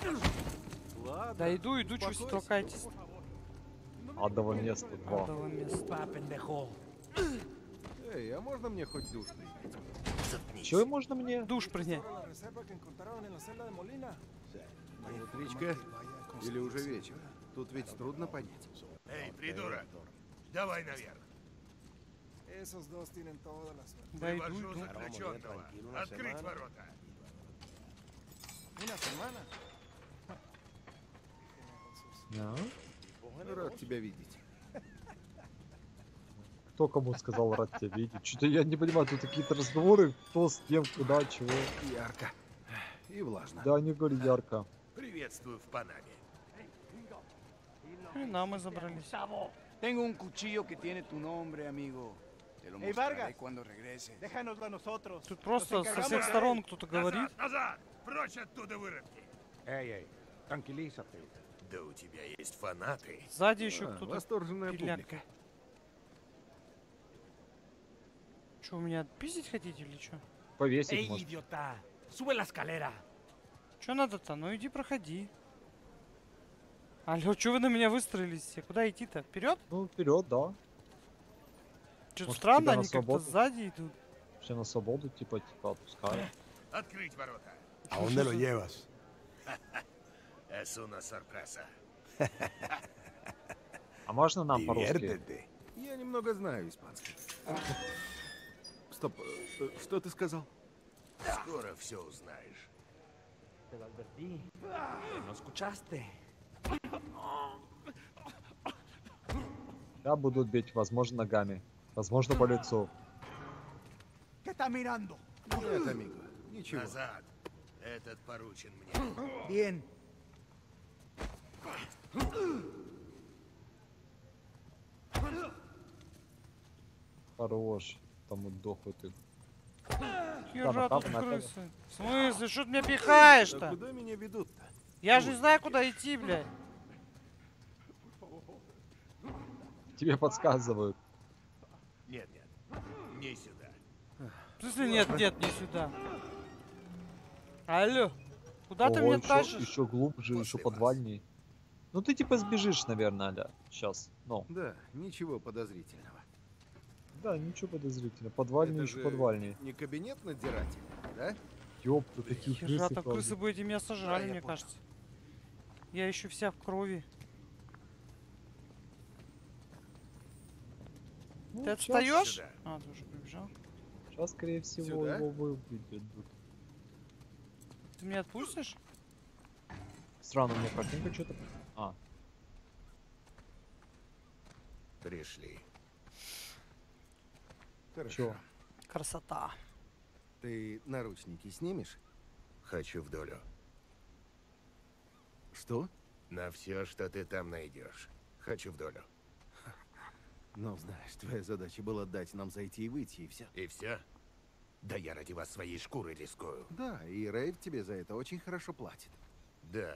S2: Да иду, иду, чуть толкайтесь.
S8: Адово место два.
S2: Адово место.
S10: Эй, а можно мне хоть душ принять?
S8: Чего можно мне?
S2: Душ принять.
S10: Утречка? Или уже вечер? Тут ведь трудно понять.
S3: Эй, придурок. Давай наверх.
S2: Да иду,
S3: Вывожу
S2: иду.
S3: заключенного. Открыть ворота.
S8: А?
S10: Рад тебя видеть.
S8: Кто кому сказал рад тебя видеть? Что-то я не понимаю, тут какие-то разговоры, кто с кем, куда, чего.
S10: Ярко. И влажно.
S8: Да, не говори ярко.
S3: Приветствую в Панаме.
S2: Хрена мы забрались.
S11: Tengo un cuchillo que tiene tu nombre, amigo. Te lo
S4: Ey,
S11: mostraré
S4: Vargas.
S11: cuando regreses.
S4: Déjanoslo a nosotros.
S2: Тут просто со всех сторон кто-то говорит.
S3: Назад, назад! Прочь оттуда, выродки!
S10: Эй, эй, tranquilízate.
S3: Да у тебя есть фанаты.
S2: Сзади еще
S10: А,
S2: кто-то.
S10: восторженная
S2: пиляка.
S10: публика.
S2: Че, вы меня отпиздить хотите или что?
S8: Повесить
S4: Ey,
S8: может.
S4: idiota. Sube la escalera.
S2: Че надо-то? Ну иди проходи. Алло, че вы на меня выстроились все? Куда идти-то? Вперед?
S8: Ну, вперед, да.
S2: Что-то
S8: Может,
S2: странно,
S8: тебя на
S2: они как-то
S8: свободу?
S2: сзади идут.
S8: Все на свободу, типа, типа, отпускают.
S3: Открыть ворота.
S11: ¿A dónde lo llevas?
S3: Es una sorpresa.
S8: А можно нам по-русски?
S11: Diviértete.
S10: Я немного знаю испанский. Стоп, э, что ты сказал?
S3: Скоро все узнаешь.
S4: Te lo advertí. ¿No escuchaste?
S8: Я буду бить, возможно, ногами. Возможно, по лицу.
S11: ¿Qué está mirando?
S10: Нет, амиго, ничего.
S3: Назад. Этот поручен мне.
S11: Bien.
S8: Хорош. Там удохуй ты.
S2: Ежа
S8: там
S2: тут
S8: на
S2: крысы. В смысле, что ты меня
S10: А
S2: пихаешь-то?
S10: куда меня ведут-то?
S2: Я же не знаю, куда идти, блядь.
S8: Тебе подсказывают.
S3: Нет, нет. Не сюда.
S2: В смысле, нет, нет, не сюда. Алло, куда ты
S8: Ого,
S2: меня
S8: еще,
S2: тащишь?
S8: еще глубже, еще подвальней. Ну ты типа сбежишь, наверное, Аля. Сейчас. Ну.
S10: Да, ничего подозрительного.
S8: Да, ничего подозрительного. Подвальнее
S10: Это
S8: еще
S10: же
S8: подвальнее.
S10: не кабинет надзирателя, да?
S8: Ёпта, такие крысы,
S2: Хижата,
S8: правда.
S2: крысы бы эти меня сожрали,
S10: Да, я
S2: мне
S10: понял.
S2: кажется. Я еще вся в крови.
S8: Ну,
S2: Ты
S8: щас-
S2: отстаешь?
S10: Сюда.
S2: А, ты уже прибежал.
S8: Сейчас, скорее всего,
S10: Сюда?
S8: его выпьют.
S2: Ты меня отпустишь?
S8: Странно, у меня картинка что-то... А,
S10: Пришли. Хорошо.
S8: чё?
S2: Красота.
S10: Ты наручники снимешь?
S9: Хочу в долю.
S10: Что?
S9: На все, что ты там найдешь. Хочу в долю.
S10: Ну, знаешь, твоя задача была дать нам зайти и выйти, и все.
S9: И все? Да я ради вас своей шкурой рискую.
S10: Да, и Рейв тебе за это очень хорошо платит.
S9: Да.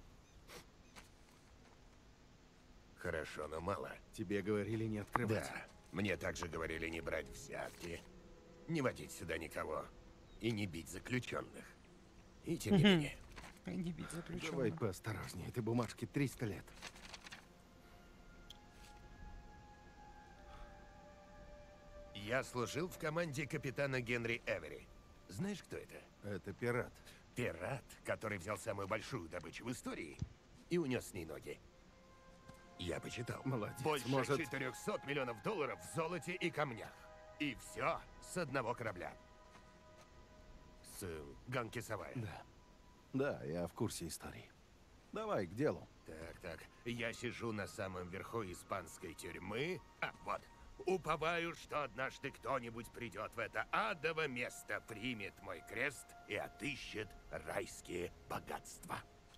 S9: Хорошо, но мало.
S10: Тебе говорили не открывать.
S9: Да. Мне также говорили не брать взятки, не водить сюда никого и не бить заключенных. И тем не
S2: Мгм.
S9: менее.
S2: Не бить
S10: Давай
S2: заключенных.
S10: поосторожнее, этой бумажке триста лет.
S9: Я служил в команде капитана Генри Эвери. Знаешь, кто это?
S10: Это пират.
S9: Пират, который взял самую большую добычу в истории и унес с ней ноги. Я почитал.
S10: Молодец.
S9: Больше
S10: Может,
S9: четырёхсот миллионов долларов в золоте и камнях. И все с одного корабля. С э, Ганки Савая.
S10: да. Да, я в курсе истории. Давай, к делу.
S9: Так, так. Я сижу на самом верху испанской тюрьмы. А, вот. Уповаю, что однажды кто-нибудь придет в это адово место, примет мой крест и отыщет райские богатства.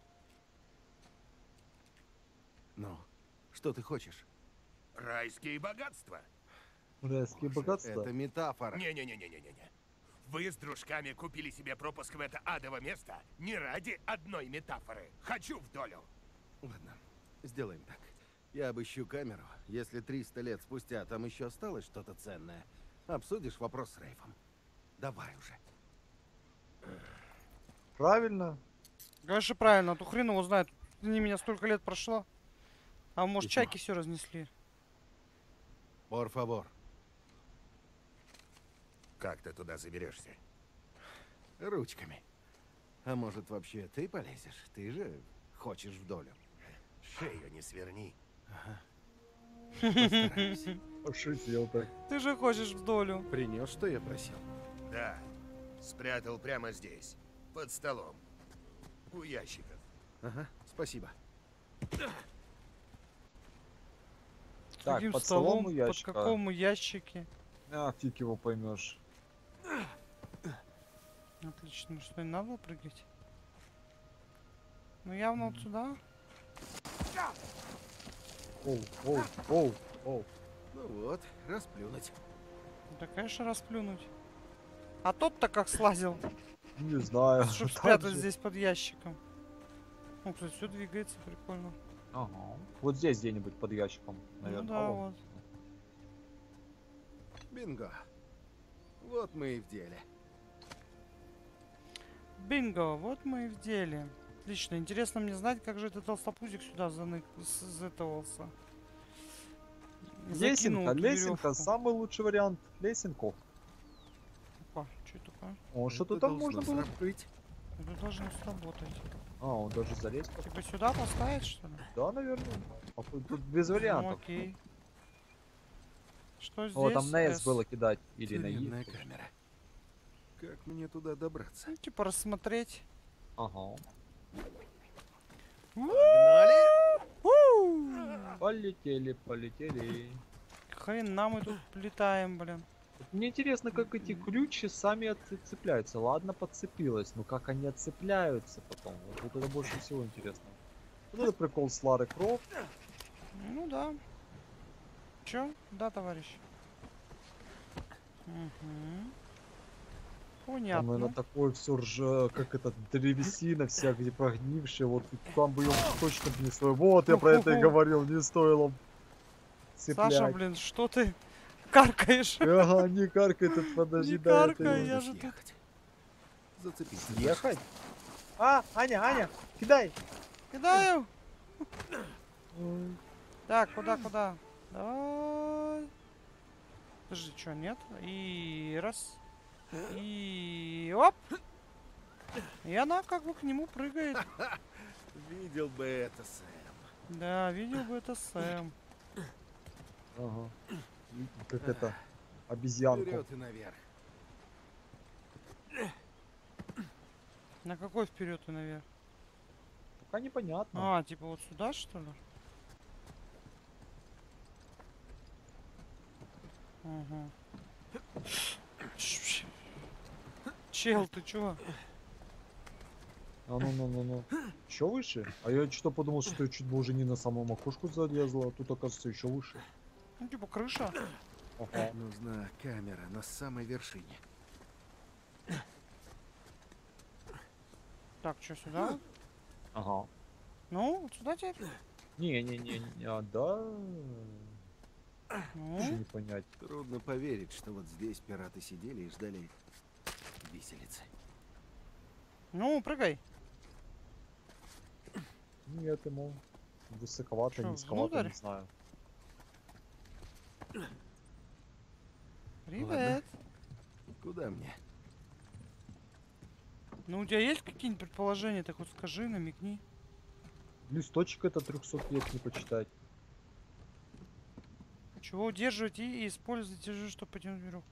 S10: Ну, что ты хочешь?
S9: Райские богатства?
S8: Райские
S10: Боже,
S8: богатства.
S10: Это метафора.
S9: Не-не-не-не-не-не. Вы с дружками купили себе пропуск в это адово место не ради одной метафоры. Хочу в долю.
S10: Ладно, сделаем так. Я обыщу камеру. Если триста лет спустя там еще осталось что-то ценное, обсудишь вопрос с Рейфом. Давай уже.
S8: Правильно.
S2: Конечно, правильно, а то хрен его знает. Не меня столько лет прошло. А может,
S10: Письмо.
S2: чайки все разнесли.
S10: Por favor.
S9: Как ты туда заберешься?
S10: Ручками. А может, вообще ты полезешь? Ты же хочешь в долю.
S9: Шею не сверни.
S10: Постараюсь.
S8: Пошутил так.
S2: Ты же хочешь в долю.
S10: Принес, что я просил.
S9: Да. Спрятал прямо здесь. Под столом. У ящиков.
S10: Ага, спасибо.
S8: Так,
S2: Каким
S8: под
S2: столом,
S8: столом у
S2: под
S8: ящика.
S2: какому ящике.
S8: А, фиг его поймешь.
S2: Отлично, что не надо было прыгать? Ну явно вот сюда.
S8: Оу, оу, оу, оу.
S10: Ну вот, расплюнуть.
S2: Да, конечно, расплюнуть. А тот-то как слазил,
S8: Не знаю.
S2: чтобы
S8: Так
S2: спрятать
S8: же.
S2: здесь под ящиком. Ну, кстати, все двигается, прикольно.
S8: Ага. Вот здесь где-нибудь под ящиком, наверное.
S2: Ну да,
S8: А, вон.
S2: вот.
S10: Бинго. Вот мы и в деле.
S2: Бинго, вот мы и в деле. Отлично. Интересно мне знать, как же этот толстопузик сюда занык... с- затовался. Закинул
S8: Лесенка,
S2: эту
S8: лесенка,
S2: верёвку.
S8: самый лучший вариант. Лесенку.
S2: Опа, что это такое?
S8: О, что-то
S10: Это
S8: там
S10: должно
S8: можно было.
S10: сработать.
S2: Это должно сработать.
S8: А, он даже залезть.
S2: Типа сюда поставить, что ли?
S8: Да, наверное. А тут тут без
S2: Ну,
S8: вариантов.
S2: окей. Что здесь?
S8: О, там на S
S2: S.
S8: было кидать. Или на
S10: Тюремная
S8: E.
S10: камера. Как мне туда добраться?
S2: Ну, типа рассмотреть.
S8: Ага.
S10: Погнали!
S2: У!
S8: Полетели, полетели.
S2: Хрена мы тут летаем, блин.
S8: Вот мне интересно, как эти ключи сами отцепляются. Ладно, подцепилось, но как они отцепляются потом? Вот это больше всего интересно. Вот это прикол с Лары Крофт.
S2: Ну да. Чё? Да, товарищ. Угу.
S8: Там,
S2: Понятно.
S8: наверное, такое все рже, как это, древесина вся, где прогнившая. Вот там бы ее точно бы не стоило. Вот я про это и говорил, не стоило цеплять.
S2: Саша, блин, что ты каркаешь?
S8: Ага, не каркай тут, подожди,
S2: Не
S8: да, это
S2: каркай,
S8: его.
S2: я же тут...
S10: Ехать. Зацепиться.
S8: Ехать? А, Аня, Аня, кидай!
S2: Кидаю!
S8: Ой,
S2: Так, куда, куда? Давай. Подожди, что, нет? И раз. И оп! И она как бы к нему прыгает.
S10: Видел бы это, Сэм.
S2: Да, видел бы это Сэм.
S8: Ага. Как это? Обезьянку.
S10: Вперед и наверх.
S2: На какой вперед и наверх?
S8: Пока непонятно.
S2: А, типа вот сюда, что ли? Ага. Чел, ты чё?
S8: А ну ну ну ну. Еще выше? А я что подумал, что я чуть бы уже не на саму макушку залезла, а тут оказывается еще выше.
S2: Ну типа крыша.
S8: Ага.
S10: Нужна камера на самой вершине.
S2: Так, что сюда?
S8: Ага.
S2: Ну, вот сюда теперь.
S8: Не-не-не, а да.
S2: Ну?
S8: Даже не понять.
S10: Трудно поверить, что вот здесь пираты сидели и ждали виселицы.
S2: Ну, прыгай.
S8: Нет, ему высоковато,
S2: Шо,
S8: низковато,
S2: внутрь?
S8: не знаю.
S2: Привет.
S10: Куда мне?
S2: Ну, у тебя есть какие-нибудь предположения? Ты хоть скажи, намекни.
S8: Листочек это трехсот лет не почитать.
S2: Чего удерживать и использовать же, чтобы потянуть веревку.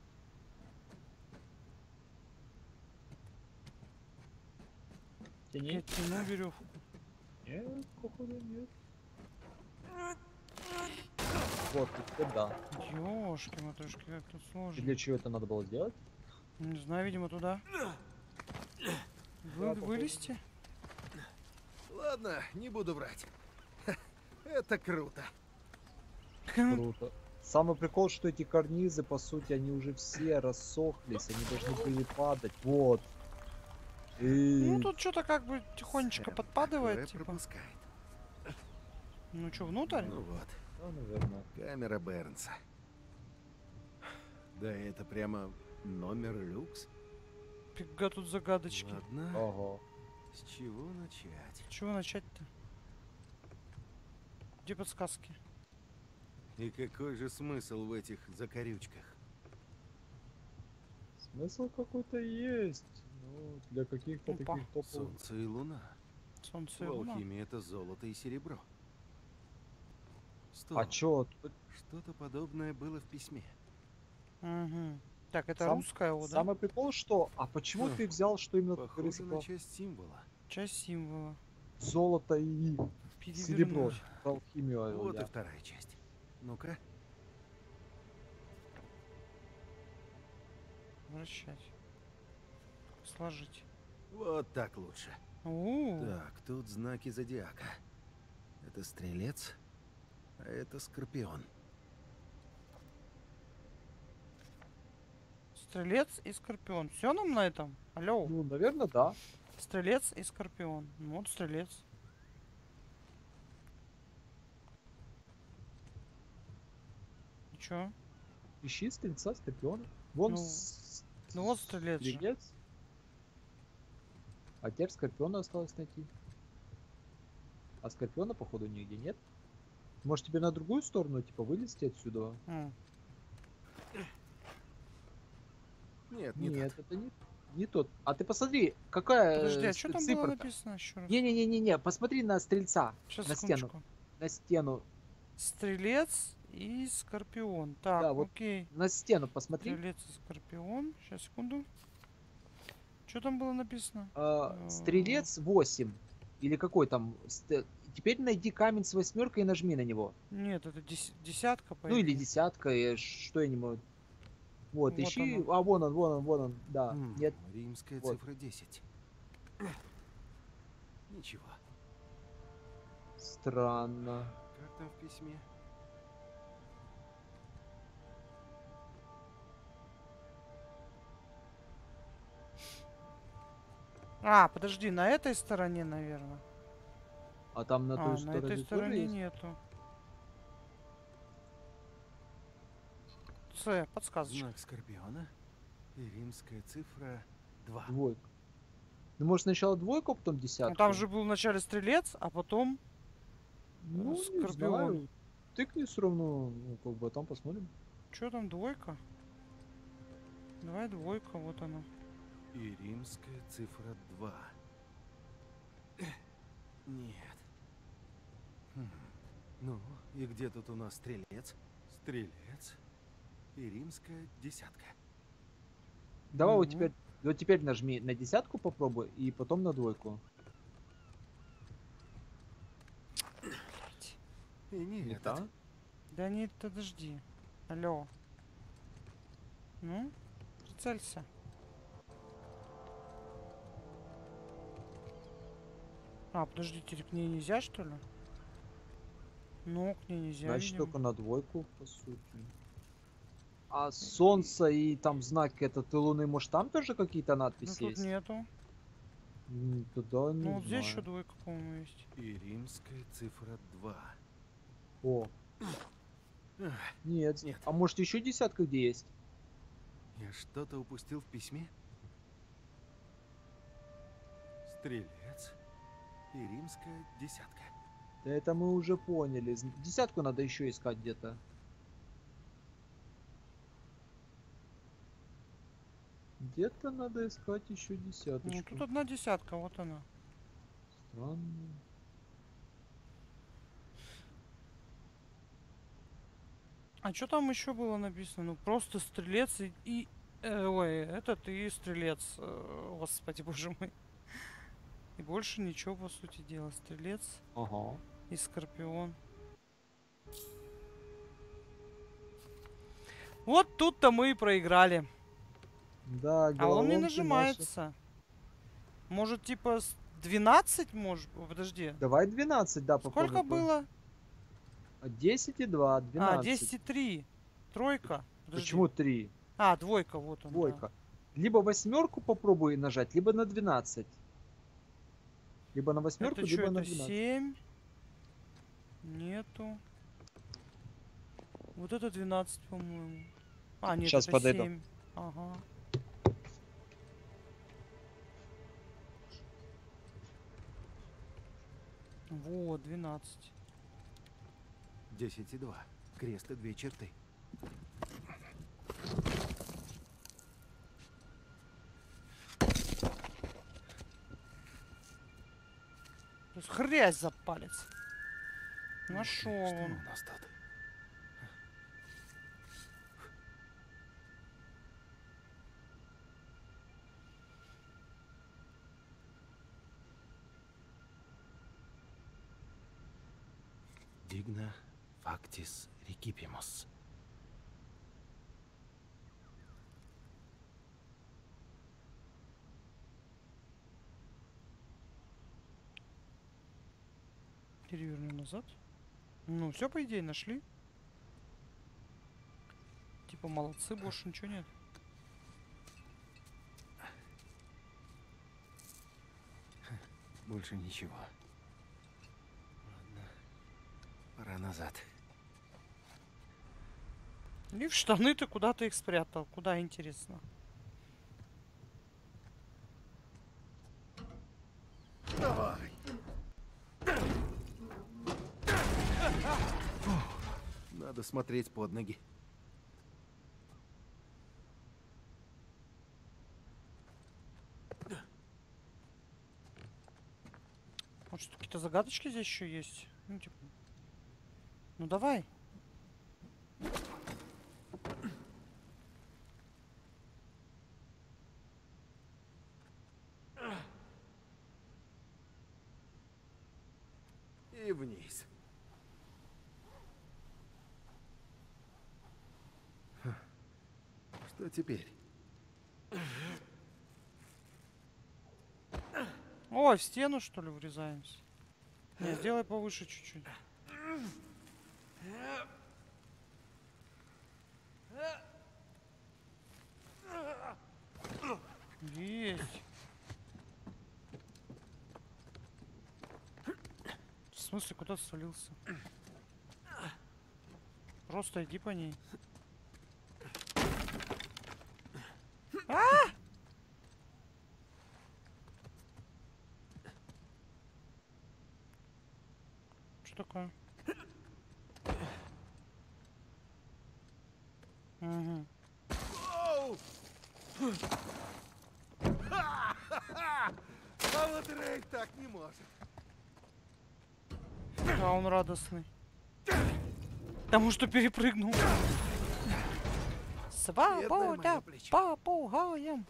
S8: Тяни.
S2: Я тяну веревку.
S8: Нет, походу нет. Вот, теперь да.
S2: Ёшки, матушки, как тут
S8: И
S2: сложно.
S8: для чего это надо было сделать?
S2: Не знаю, видимо, туда. Вы,
S8: походу.
S2: вылезти?
S10: Ладно, не буду врать. Ха, это круто.
S8: Круто. Самый прикол, что эти карнизы, по сути, они уже все рассохлись, они должны были падать. Вот. И...
S2: Ну, тут что-то как бы тихонечко
S10: Сэм,
S2: подпадывает,
S10: такое
S2: типа.
S10: пропускает.
S2: Ну что, внутрь?
S10: Ну вот,
S8: Да, наверное.
S10: камера Бернса. Да, это прямо номер люкс.
S2: Фига тут загадочки.
S10: Ладно,
S8: Ага.
S10: с чего начать?
S2: С чего начать-то? Где подсказки?
S10: И какой же смысл в этих закорючках?
S8: Смысл какой-то есть. Ну, для каких-то
S2: Опа.
S8: таких топовых...
S10: Солнце и луна.
S2: Солнце и
S10: В
S2: луна.
S10: алхимии это золото и серебро. Стоп.
S8: А чё? тут
S10: Что-то подобное было в письме.
S2: Угу. Так, это
S8: Сам-
S2: русская о, да?
S8: Самый прикол, что... А почему
S10: Хм.
S8: ты взял, что именно как
S10: Похоже
S8: говорится,
S10: на часть символа.
S2: Часть символа.
S8: золото и серебро?
S2: Перевернуть.
S8: Про алхимию.
S10: Вот
S8: я.
S10: и вторая часть. Ну-ка.
S2: Вращать. Сложить.
S10: Вот так лучше.
S2: У,
S10: Так, тут знаки зодиака. Это стрелец, а это скорпион.
S2: Стрелец и скорпион. Все нам на этом? Алло.
S8: Ну, наверное, да.
S2: Стрелец и скорпион. Ну, вот стрелец. И чё?
S8: Ищи стрельца, скорпиона. Вон
S2: Ну,
S8: с-
S2: ну вот стрелец же.
S8: стрелец. А теперь скорпиона осталось найти. А скорпиона, походу, нигде нет. Может, тебе на другую сторону, типа, вылезти отсюда?
S2: М.
S10: Нет, не
S8: Нет,
S10: тот.
S8: это не, не тот. А ты посмотри, какая
S2: Подожди, а
S8: э,
S2: что
S8: ц-
S2: там было
S8: цифра-то?
S2: написано еще раз?
S8: Не-не-не-не-не, посмотри на стрельца.
S2: Сейчас,
S8: на стену.
S2: секундочку.
S8: На стену.
S2: Стрелец и скорпион. Так,
S8: Да, вот.
S2: окей.
S8: На стену посмотри.
S2: Стрелец и скорпион. Сейчас, секунду. Что там было написано?
S8: А,
S2: Э,
S8: стрелец восемь. Или какой там? ст- Теперь найди камень с восьмеркой и нажми на него.
S2: Нет, это дес- десятка, по
S8: Ну или
S2: идее.
S8: десятка, и что я не могу. Вот,
S2: Вот
S8: ищи.
S2: оно.
S8: А, вон он, вон он, вон он. Да.
S10: М,
S8: Нет.
S10: Римская
S8: Вот.
S10: цифра десять. Ничего.
S8: Странно.
S10: Как там в письме?
S2: А, подожди, на этой стороне, наверное.
S8: А там на
S2: а,
S8: той
S2: на
S8: стороне
S2: этой
S8: тоже
S2: стороне
S8: есть?
S2: нету. С, подсказочка.
S10: Знак скорпиона и римская цифра два.
S8: Двойка. Ну, может, сначала двойку, а потом десятку?
S2: Ну, там же был вначале стрелец, а потом
S8: Ну, не
S2: скорпион.
S8: знаю. Тыкни все равно, ну, как бы, а там посмотрим.
S2: Что там, двойка? Давай двойка, вот она.
S10: И римская цифра два. Нет. Хм. Ну, и где тут у нас стрелец? Стрелец. И римская десятка.
S8: Давай вот
S2: Мгм.
S8: теперь, вот теперь нажми на десятку, попробуй, и потом на двойку.
S10: И не
S8: Не
S10: этот.
S8: та?
S2: Да не, подожди. Алло. Ну, прицелься. А, подождите, к ней нельзя, что ли? Ну, к ней нельзя,
S8: Значит,
S2: видимо.
S8: только на двойку, по сути. А солнце и там знак этот и луны, может, там тоже какие-то
S2: Ну,
S8: надписи
S2: тут
S8: есть?
S2: нету.
S8: М, Туда не
S2: Ну, вот здесь еще
S8: знаю.
S2: двойка, по-моему, есть.
S10: И римская цифра два.
S8: О,
S10: Ах,
S8: нет.
S10: Нет.
S8: А может, еще десятка где есть?
S10: я что-то упустил в письме? Стрелец. И римская десятка.
S8: Да это мы уже поняли. З- Десятку надо еще искать где-то. Где-то надо искать еще
S2: Ну,
S8: десяточку.
S2: тут одна десятка, вот она.
S8: Странно.
S2: А что там еще было написано? Ну, просто стрелец и... и- э, ой, этот и стрелец. э, Господи, боже мой. И больше ничего, по сути дела. Стрелец
S8: Ага.
S2: и скорпион. Вот тут-то мы и проиграли.
S8: Да,
S2: А он не
S8: головоломки наши.
S2: нажимается. Может, типа с двенадцать, может? О, подожди.
S8: Давай двенадцать, да, попробуй.
S2: Сколько
S8: по-
S2: было?
S8: А, десять и два,
S2: А,
S8: двенадцать.
S2: десять и три. Тройка. Подожди.
S8: Почему три?
S2: А, двойка, вот он. да.
S8: Двойка. Либо восьмерку попробуй нажать, либо на двенадцать. Либо на восьмерку,
S2: Это что,
S8: либо на
S2: это
S8: двенадцать.
S2: семь? Нету. Вот это двенадцать, по-моему. А, нет,
S8: Щас
S2: это
S8: подойду.
S2: семь. Ага. Вот, двенадцать.
S10: Десять и два. Крест и две черты.
S2: То есть хрясь за палец. Нашел
S10: Что
S2: он.
S10: у нас тут? Digna factis recipimus.
S2: Переверну назад. Ну, все, по идее, нашли. Типа, молодцы, больше ничего нет.
S10: Больше ничего. Ладно. Пора назад.
S2: И в штаны ты куда-то их спрятал. Куда, интересно?
S10: Надо смотреть под ноги.
S2: Может, какие-то загадочки здесь еще есть? Ну, типа... Ну, давай.
S10: И вниз. Ха. Что теперь?
S2: Ой, в стену, что ли, врезаемся? Не, сделай повыше чуть-чуть. Есть. В смысле, куда свалился? Просто иди по ней. А! Что такое? Мгм.
S10: А вот Рейв так не может.
S2: Да, он радостный. Потому что перепрыгнул. Свобода попугаем.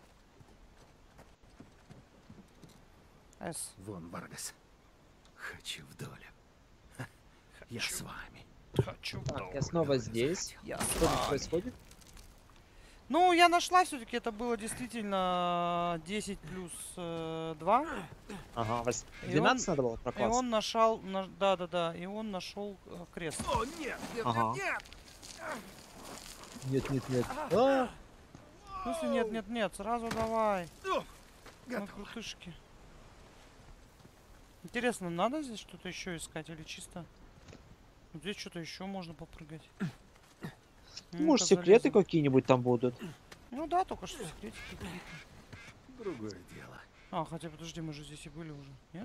S2: С.
S10: Вон Варгас. Хочу в долю. Ха, я с вами.
S2: Хочу.
S8: Так, я снова здесь.
S2: Я
S8: Что тут происходит?
S2: Ну, я нашла все-таки, это было действительно десять плюс э, два.
S8: Ага, вось-
S2: И он-
S8: двенадцать надо было
S2: И
S8: прокладывать?
S2: он нашел, на, да, да, да, и он нашел э, крест.
S10: О, нет, нет,
S8: Ага.
S10: нет,
S8: Нет, нет, нет. А,
S2: В смысле, нет, нет, нет, сразу давай.
S10: нет.
S2: Мы
S10: Готово.
S2: крутышки. Интересно, надо здесь что-то еще искать или чисто? Вот здесь что-то еще можно попрыгать. Ну,
S8: может,
S2: как
S8: секреты
S2: залезем.
S8: какие-нибудь там будут?
S2: Ну да, только что секретики какие-то.
S10: Другое дело.
S2: А, хотя подожди, мы же здесь и были уже, нет?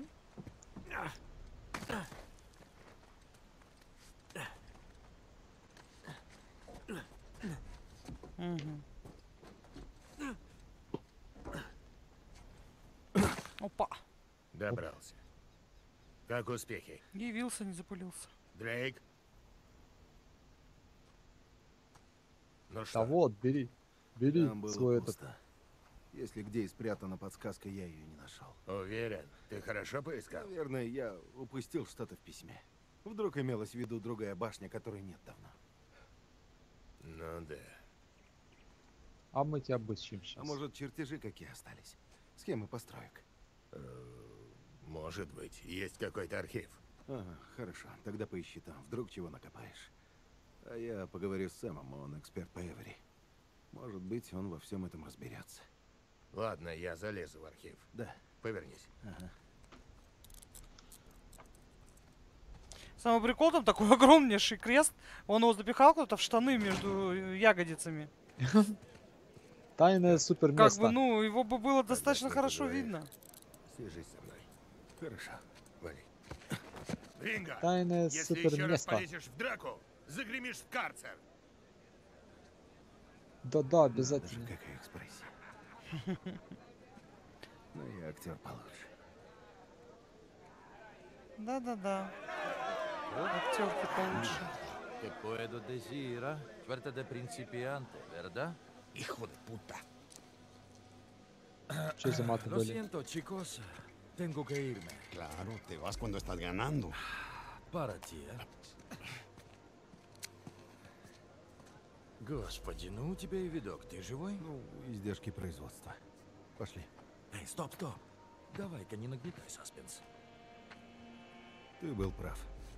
S2: Мгм. Опа,
S9: Добрался. Как успехи?
S2: явился, не запылился.
S9: Дрейк? Ну
S8: Да
S9: что,
S8: вот, бери. Бери
S10: Там было
S8: свой этот.
S10: пусто. Если где и спрятана подсказка, я ее не нашел.
S9: уверен? Ты хорошо поискал?
S10: Наверное, я упустил что-то в письме. Вдруг имелась в виду другая башня, которой нет давно.
S9: Ну да.
S8: А мы тебя обыщем сейчас.
S10: А может, чертежи какие остались? Схемы построек.
S9: Э, Может быть. Есть какой-то архив?
S10: Ага, хорошо. Тогда поищи там. Вдруг чего накопаешь. А я поговорю с Сэмом, он эксперт по Эвери. Может быть, он во всем этом разберется.
S9: Ладно, я залезу в архив.
S10: Да.
S9: Повернись.
S10: Ага.
S2: Самый прикол, там такой огромнейший крест. Он его запихал куда-то в штаны между э, ягодицами.
S8: Тайное супер
S2: Как
S8: место.
S2: бы, ну, его бы было
S9: Когда
S2: достаточно
S9: что-то
S2: хорошо
S9: говоришь.
S2: видно.
S9: Свяжись со мной.
S10: Хорошо.
S9: Вали. Ринго!
S8: Тайное
S9: Если
S8: супер
S9: еще раз
S8: место.
S9: полезешь в драку, загремишь в карцер.
S8: Да-да,
S10: Даже
S8: обязательно.
S10: какая экспрессия. Ну, я актер получше.
S2: Да-да-да. Актерки получше.
S12: Che puedo desira, suerte de principiante, ¿verdad?
S9: Hijo de puta.
S8: Что за маты
S11: Lo
S8: были?
S11: siento, chicos. Tengo que irme.
S13: Claro, te vas cuando estás ganando.
S11: Para ti, ¿eh? Господи, ну у тебя и видок. Ты живой?
S10: Ну, издержки производства. Пошли.
S11: Эй, стоп, стоп. Давай-ка не нагнетай саспенс.
S10: Ты был прав.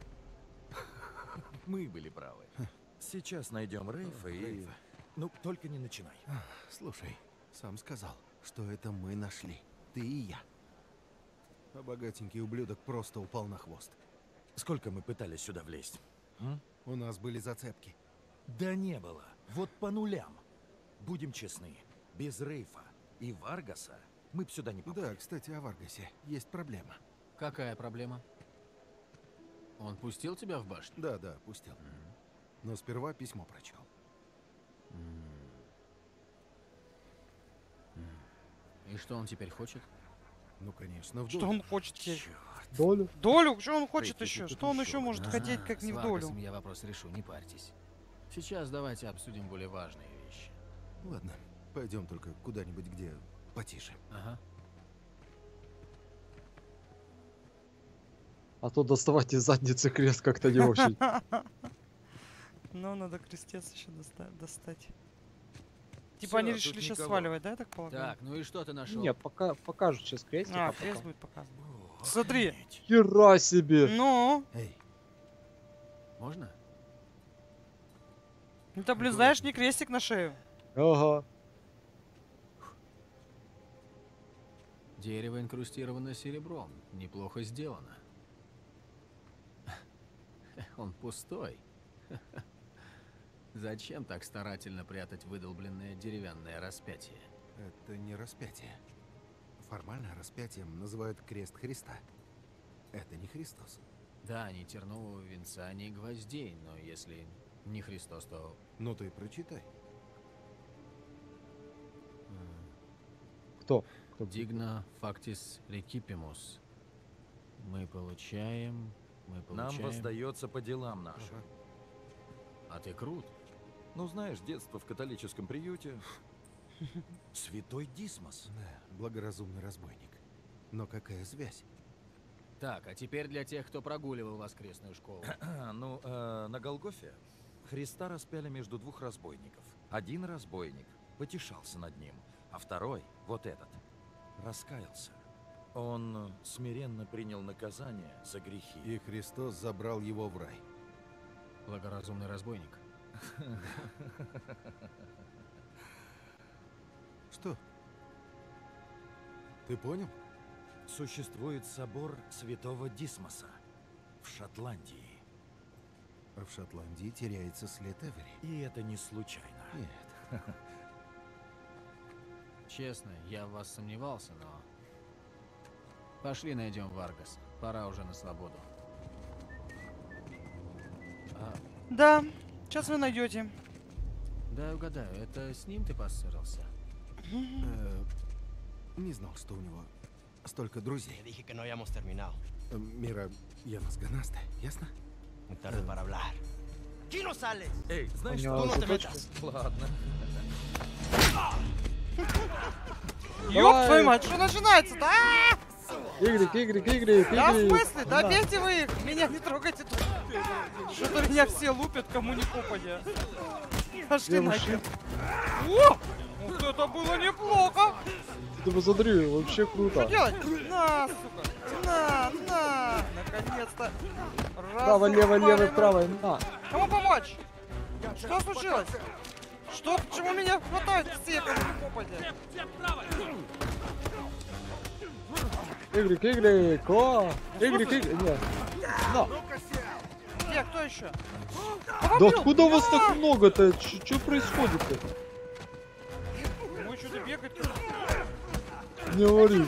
S11: Мы были правы. Сейчас найдем Рейфа и...
S10: Рейфа.
S11: Ну, только не начинай.
S10: Слушай, сам сказал, что это мы нашли. Ты и я. А богатенький ублюдок просто упал на хвост.
S11: Сколько мы пытались сюда влезть? М?
S10: У нас были зацепки.
S11: Да не было. Вот по нулям. Будем честны. Без Рейфа и Варгаса мы б сюда не попали.
S10: Да, кстати, о Варгасе. Есть проблема.
S12: Какая проблема? Он пустил тебя в башню?
S10: Да, да, пустил. Но сперва письмо прочел.
S12: И что он теперь хочет?
S10: Ну, конечно, в
S2: Что
S10: долю.
S2: он хочет теперь?
S8: Долю?
S2: Долю? Что он хочет
S10: Прикинь,
S2: еще?
S10: тут
S2: Что он
S10: еще
S2: еще может
S12: А,
S2: хотеть, как
S12: с
S2: не в
S12: Варгасом
S2: долю?
S12: я вопрос решу, не парьтесь. Сейчас давайте обсудим более важные вещи.
S10: Ладно, пойдем только куда-нибудь, где потише.
S12: Ага.
S8: А то доставать из задницы крест как-то не очень.
S2: Ну, надо крестец еще доста- достать. Типа
S12: Всё,
S2: они
S12: тут
S2: решили сейчас
S12: никого.
S2: сваливать, да, я так полагаю?
S12: Так, ну и что ты нашел?
S8: Не, пока покажут сейчас крестик.
S2: А,
S8: а
S2: крест
S8: пока-
S2: будет показан. Смотри.
S8: Хера себе!
S2: Ну,
S10: Эй,
S12: Можно?
S2: это, блин, знаешь, не крестик на шею.
S8: Ага.
S12: Дерево инкрустировано серебром. Неплохо сделано. Он пустой. Зачем так старательно прятать выдолбленное деревянное распятие?
S10: это не распятие. Формально распятием называют крест Христа. Это не Христос.
S12: Да, ни тернового венца, ни гвоздей, но если не Христос, то...
S10: Ну ты прочитай.
S8: Кто? Кто?
S12: Дигна фактис рекипимус. Мы получаем... Мы
S11: Нам
S12: получаем...
S11: воздается по делам нашим.
S12: А ты крут.
S11: Ну, знаешь, детство в католическом приюте. Святой Дисмос.
S10: Да, благоразумный разбойник. Но какая связь?
S12: Так, а теперь для тех, кто прогуливал воскресную школу.
S11: Ну, э, на Голгофе Христа распяли между двух разбойников. Один разбойник потешался над ним, а второй, вот этот, раскаялся. Он смиренно принял наказание за грехи.
S10: И Христос забрал его в рай.
S12: Благоразумный разбойник.
S10: Что? Ты понял?
S11: Существует собор святого Дисмоса в Шотландии.
S10: А в Шотландии теряется след Эвери.
S11: И это не случайно.
S10: Нет.
S12: Честно, я в вас сомневался, но... Пошли найдем Варгаса. Пора уже на свободу. А...
S2: Да, сейчас вы найдете.
S12: Да, угадаю, это с ним ты поссорился?
S10: Э, не знал, что у него столько друзей. Э, Мира, я нас ганаста, ясно?
S11: Эй, знаешь
S8: У
S11: что?
S8: него
S11: Ну,
S8: заточка.
S11: Ладно.
S2: Ёб твою мать, что начинается-то? А!
S8: Игрик, игрик, игрик,
S2: Да в
S8: игрик.
S2: смысле? Да бейте вы их! Меня не трогайте тут! Что-то меня все лупят, кому не попадя. Пошли нахер. О! Вот это было неплохо!
S8: Ты посмотри, вообще
S2: Что
S8: круто.
S2: делать? На, сука! На, на! Наконец-то!
S8: Право, лево, лево, право, на.
S2: Кому помочь? Что случилось? Что? Почему меня хватают все, кому не попадя?
S8: Игрик, игрик, о! Игрик, игрик, нет. На.
S2: Где, кто еще?
S8: Да откуда у вас так много-то? Что происходит-то?
S2: Ой, что-то бегать.
S8: Не говори.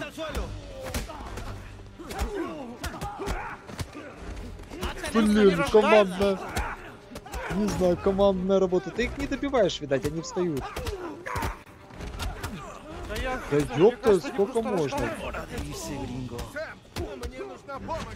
S8: Блин, командная. Не знаю, командная работа. Ты их не добиваешь, видать, они встают.
S2: Да я...
S8: Да
S2: мне
S8: ёпта,
S2: кажется, они
S8: сколько
S2: просто
S8: можно?
S2: рождаются.
S9: Сэм, мне нужна помощь.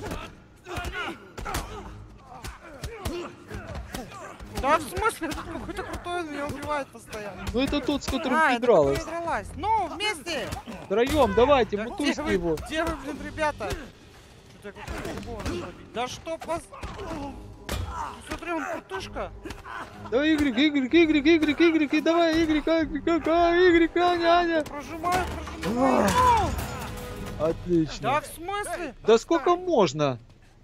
S2: Да в смысле? Тут какой-то крутой он меня убивает постоянно.
S8: Ну это тот, с которым
S2: А,
S8: ты
S2: это
S8: дралась.
S2: который дралась. Ну, вместе!
S8: Втроем, давайте,
S2: Да где
S8: мутузьте
S2: вы,
S8: его.
S2: где вы, блин, ребята? Что-то я какой-то бонус пробить. Да что вас... Смотри, он крутышка.
S8: Давай, Игрик, Игрик, Игрик, Игрик, Игрик, и давай, Игрик, Игрик, Игрик, Аня, Аня.
S2: Прожимаю, прожимаю.
S8: Отлично.
S2: Да в смысле?
S8: Да сколько можно?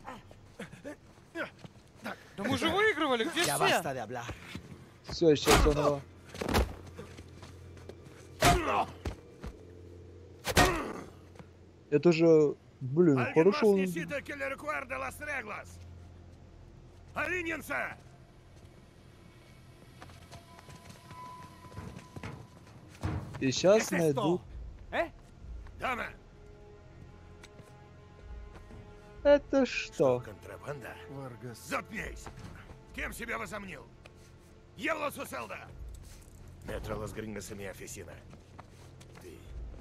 S2: Да мы же выигрывали, где все?
S8: Все, сейчас он его... Это же, блин, хорошо он... И сейчас найдут...
S9: Дама,
S8: Это что?
S9: контрабанда?
S10: Варгас.
S9: Заткнись! Кем себя возомнил? Евло Суселда! Метро Лос Грингос и Офисина. Ты.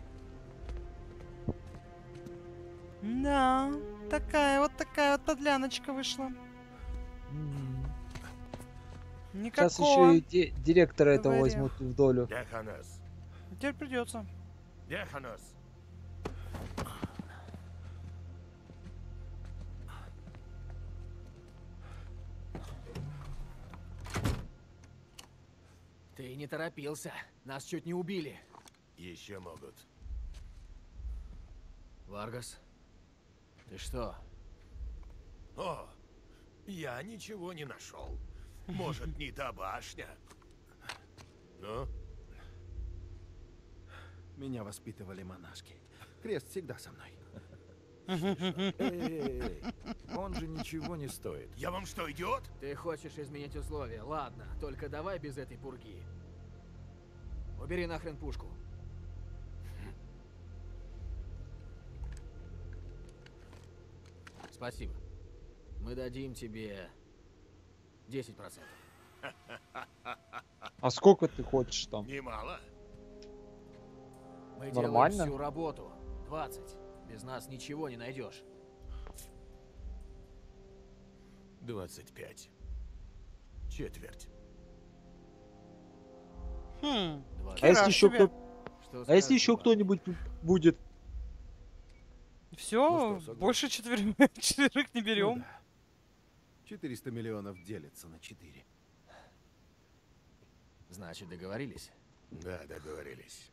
S2: Да, такая вот такая вот подляночка вышла. Никакого.
S8: Сейчас еще и ди- директора этого
S2: Говори.
S8: возьмут в долю.
S9: Деханос.
S2: Теперь придется.
S9: Деханос.
S12: Ты не торопился. Нас чуть не убили.
S9: Еще могут.
S12: Варгас, ты что?
S9: О, я ничего не нашел. Может, не та башня? Ну?
S10: Меня воспитывали монашки. Крест всегда со мной.
S11: Эй, он же ничего не стоит.
S9: Я вам что, идиот?
S12: Ты хочешь изменить условия? Ладно, только давай без этой пурги. Убери нахрен пушку. Спасибо. Мы дадим тебе десять процентов.
S8: А сколько ты хочешь там?
S9: Немало.
S12: Мы делаем
S8: Нормально.
S12: всю работу. двадцать. Без нас ничего не найдешь.
S9: двадцать пять. Четверть.
S2: Хм.
S8: А если еще
S2: себе.
S8: кто... А если еще кто-нибудь будет?
S2: Все,
S10: Ну что, согласен.
S2: больше четверых, четверых не берем.
S10: Ну да. четыреста миллионов делится на четыре.
S12: Значит, договорились?
S9: Да, договорились.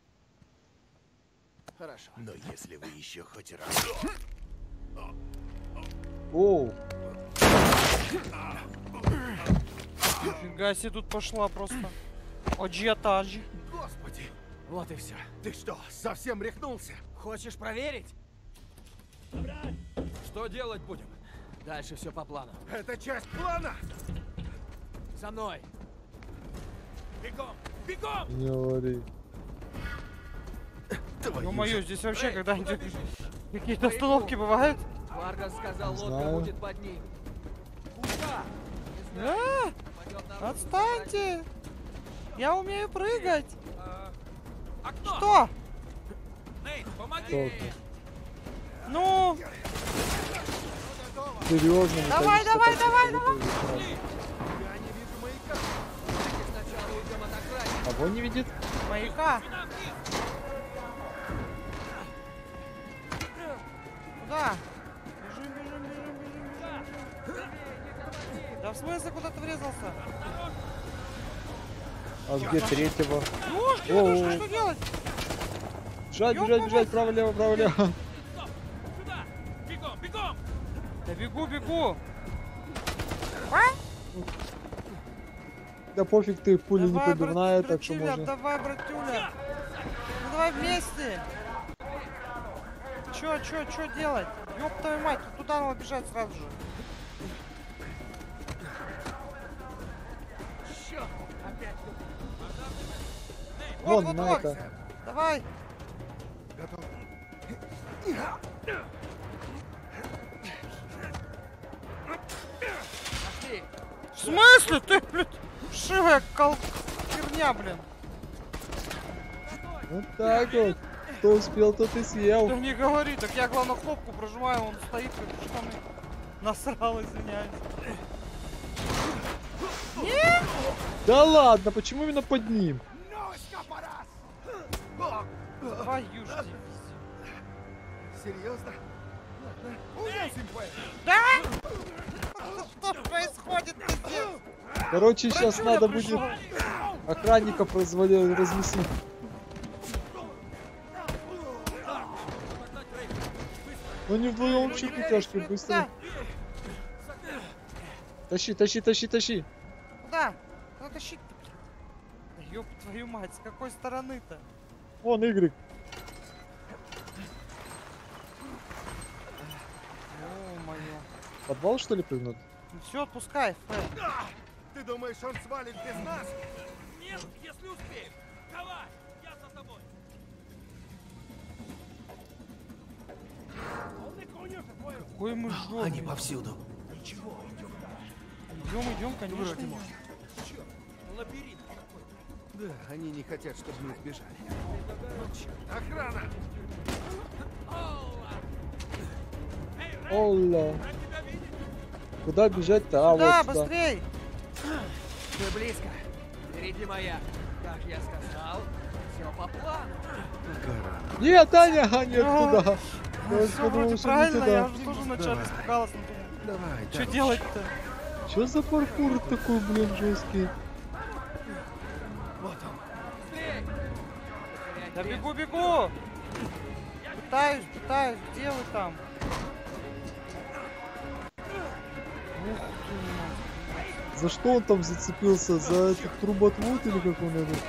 S12: Хорошо.
S9: Но если вы еще хоть раз...
S8: Оу.
S2: Нифига себе, тут пошла просто ажиотаж.
S10: Господи,
S12: Вот и все.
S10: ты что, совсем рехнулся?
S12: Хочешь проверить?
S11: Что делать будем?
S12: Дальше все по плану.
S10: Это часть плана!
S12: За мной.
S9: Бегом! Бегом!
S8: Не говори.
S2: Ну мое, здесь вообще когда-нибудь какие-то остановки бывают?
S12: Варгас сказал,
S8: Не
S12: лодка
S8: знаю.
S12: будет под ним. Куда?
S2: А, отстаньте! Я умею прыгать!
S12: А кто?
S2: Что?
S12: Нейт, помоги!
S8: Кто?
S2: Ну,
S8: Серьезно?
S2: давай, давай, давай, давай!
S12: Я не вижу маяка. Давайте сначала уйдем от охранника.
S8: Кого не видит?
S2: Маяка! Куда? Бежим, бежим, бежим, бежим, бежим. Да в смысле, куда ты врезался?
S8: А где третьего?
S2: Ножки,
S8: Оу.
S2: что, что делать?
S8: Бежать, бежать, бежать, право-лево, право-лево.
S12: Сюда! Бегом, бегом!
S2: Да бегу, бегу!
S8: Да пофиг, ты пуля не
S2: Давай,
S8: пробивная,
S2: брат-
S8: так что
S2: братюля,
S8: можно.
S2: давай, братюля! Ну давай вместе! Чё, чё, чё делать? Ёб твою мать, тут туда надо бежать сразу же.
S12: Чёрт, опять
S2: Вот,
S8: Вон,
S2: вот,
S8: на
S2: вот.
S8: это.
S2: Давай!
S10: Готов.
S12: Пошли!
S2: В смысле? Ты, блядь, вшивая кол... херня, блин.
S8: Вот так вот. Кто успел, тот и съел.
S2: Да не говори, так я главное кнопку прожимаю, он стоит как в штаны. Насрал, извиняюсь. Нет!
S8: Да ладно, почему именно под ним?
S2: Твою ж дивизию.
S10: Серьезно?
S2: Да? Что происходит, пиздец?
S8: Короче, сейчас
S2: Братюля
S8: надо
S2: пришел.
S8: будет охранников развали, разнести. Ну не вдвоем вообще пятяшки, быстро. Тащи, тащи, тащи, тащи.
S2: Куда? Куда тащить-то, блин? Да ёб твою мать, с какой стороны-то?
S8: Вон, Игорь.
S2: О, моё.
S8: Подвал, что ли, прыгнут?
S2: Ну все, отпускай, Фред.
S10: Ты думаешь, он свалит без нас?
S12: Нет, если успеем! Давай! Я за тобой!
S2: Какой мы жёлтый.
S10: Они повсюду.
S2: Идем, идем, конечно.
S10: Вроде
S2: идём.
S10: можно.
S12: Лабиринт какой-то.
S10: Да, они не хотят, чтобы мы сбежали. Охрана!
S8: Ола. Куда бежать-то? А,
S2: Да,
S8: вот сюда.
S2: быстрей!
S12: Ты близко. Впереди моя. Как я сказал, все по плану.
S8: Нет, Аня, а, нет,
S2: А,
S8: туда. Я
S2: Все
S8: подумал,
S2: вроде
S8: что не
S2: правильно, я
S8: туда.
S2: уже тоже вначале
S10: Давай.
S2: испугалась. но думаю,
S10: Давай,
S2: что
S10: дальше.
S2: делать-то?
S8: Что за паркур такой, блин, жесткий?
S10: Вот он.
S12: Быстрей!
S2: Да бегу, бегу! Пытаюсь, пытаюсь, где вы там? Ух ты, мать.
S8: За что он там зацепился? За этот труботвод или как он это?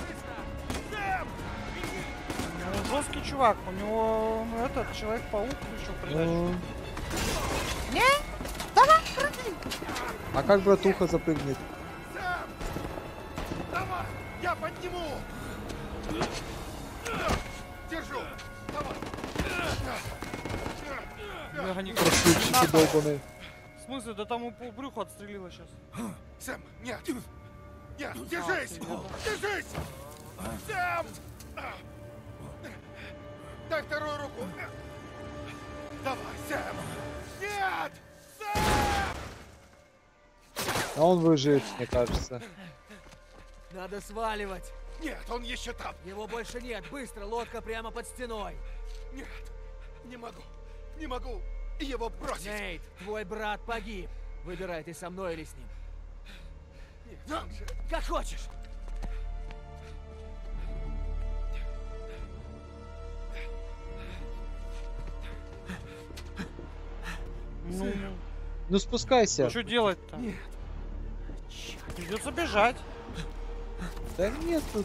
S2: Ну, жесткий чувак, у него ну, этот Человек-паук еще придачу.
S8: А,
S2: Не? Давай, прыгни!
S8: а как братуха запрыгнет?
S10: Давай, я подниму! Держу! Давай!
S2: Бля, они
S8: Красивчики долбаные.
S2: В смысле, да там у пол брюха отстрелила сейчас.
S10: Сэм, нет! Нет, держись!
S2: серьезно?
S10: Держись! Сэм!
S9: Дай вторую руку. Давай, Сэм. Нет!
S8: А он выживет, мне кажется.
S5: Надо сваливать.
S9: Нет, он еще там.
S5: Его больше нет. Быстро, лодка прямо под стеной.
S9: Нет, не могу. Не могу его бросить.
S5: Нейт, твой брат погиб. Выбирай, ты со мной или с ним.
S9: Нет, он же...
S5: Как хочешь.
S2: Ну,
S8: Ну спускайся.
S2: что делать-то?
S9: Нет.
S2: Придется бежать.
S8: Да нет тут.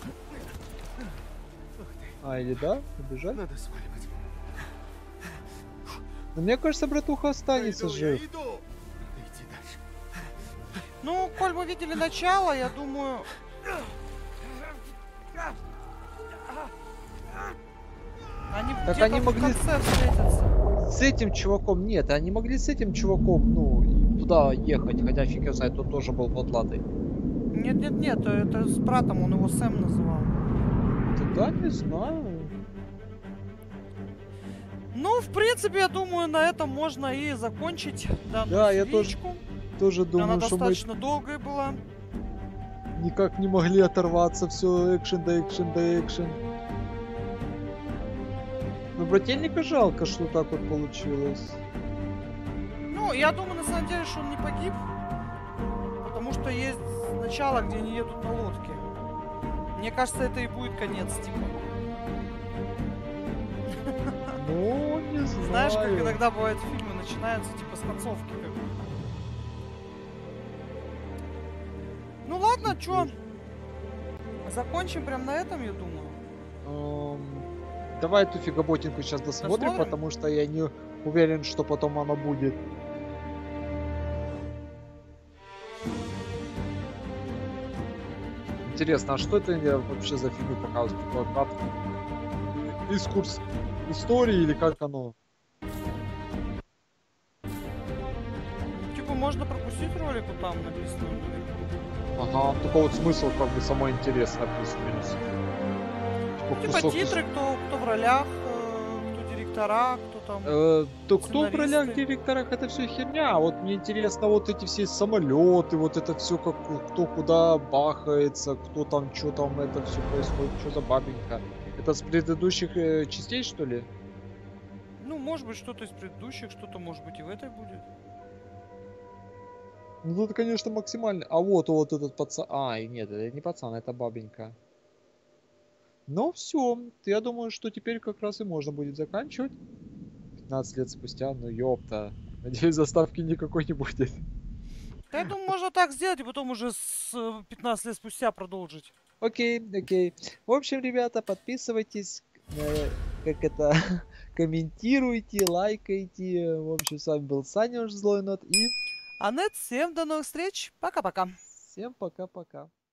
S8: А, или да? Убежать?
S9: Надо сваливать.
S8: Но мне кажется, братуха останется
S9: Я иду,
S8: жив.
S9: я иду. Надо идти дальше.
S2: Ну, коль мы видели начало, я думаю... Они
S8: Так
S2: где-то
S8: они
S2: в
S8: могли-
S2: конце встретятся.
S8: С этим чуваком нет, они могли с этим чуваком, ну, туда ехать, хотя фиг его знает, тот тоже был потлатый.
S2: Нет, нет, нет, это с братом, он его Сэм называл.
S8: Тогда не знаю.
S2: Ну, в принципе, я думаю, на этом можно и закончить данную
S8: Да, я тоже,
S2: сериечку.
S8: тоже думаю,
S2: Она
S8: что мы
S2: достаточно долгая была.
S8: никак не могли оторваться, все экшен да экшен да экшен. Но брательника жалко, что так вот получилось.
S2: Ну, я думаю, на самом деле, что он не погиб. Потому что есть начало, где они едут на лодке. Мне кажется, это и будет конец, типа.
S8: Ну, не знаю.
S2: Знаешь, как иногда бывают фильмы, начинаются типа с концовки. Как... Ну ладно, чё? Закончим прям на этом, я думаю.
S8: Эм, Давай эту фигаботинку сейчас досмотрим,
S2: Досмотрим?
S8: потому что я не уверен, что потом она будет. Интересно, а что это мне вообще за фигню показывают? Такой краткий экскурс истории или как оно?
S2: Типа можно пропустить ролик, вот там написано.
S8: Ага, только вот смысл как бы самое интересное плюс-минус. Типа
S2: Типа
S8: кусок
S2: титры, кто, кто в ролях, э, кто директора, кто там.
S8: Э, то кто в ролях
S2: сценаристы.
S8: директорах, это все херня. А вот мне интересно вот эти все самолеты, вот это все как кто куда бахается, кто там что там это все происходит, что за бабенька. Это с предыдущих э, частей что ли?
S2: Ну, может быть, что-то из предыдущих, что-то, может быть, и в этой будет.
S8: Ну тут, конечно, максимально. А вот вот этот пацан. А, и нет, это не пацан, это бабенька. Ну все, я думаю, что теперь как раз и можно будет заканчивать. пятнадцать лет спустя, ну ёпта. Надеюсь, заставки никакой не будет.
S2: Да, я думаю, можно так сделать, и потом уже с э, пятнадцать лет спустя продолжить.
S8: Окей, окей. В общем, ребята, подписывайтесь, э, как это, комментируйте, лайкайте. В общем, с вами был Саня, уж злой нот, и
S2: Анет, всем до новых встреч. Пока-пока.
S8: всем пока-пока.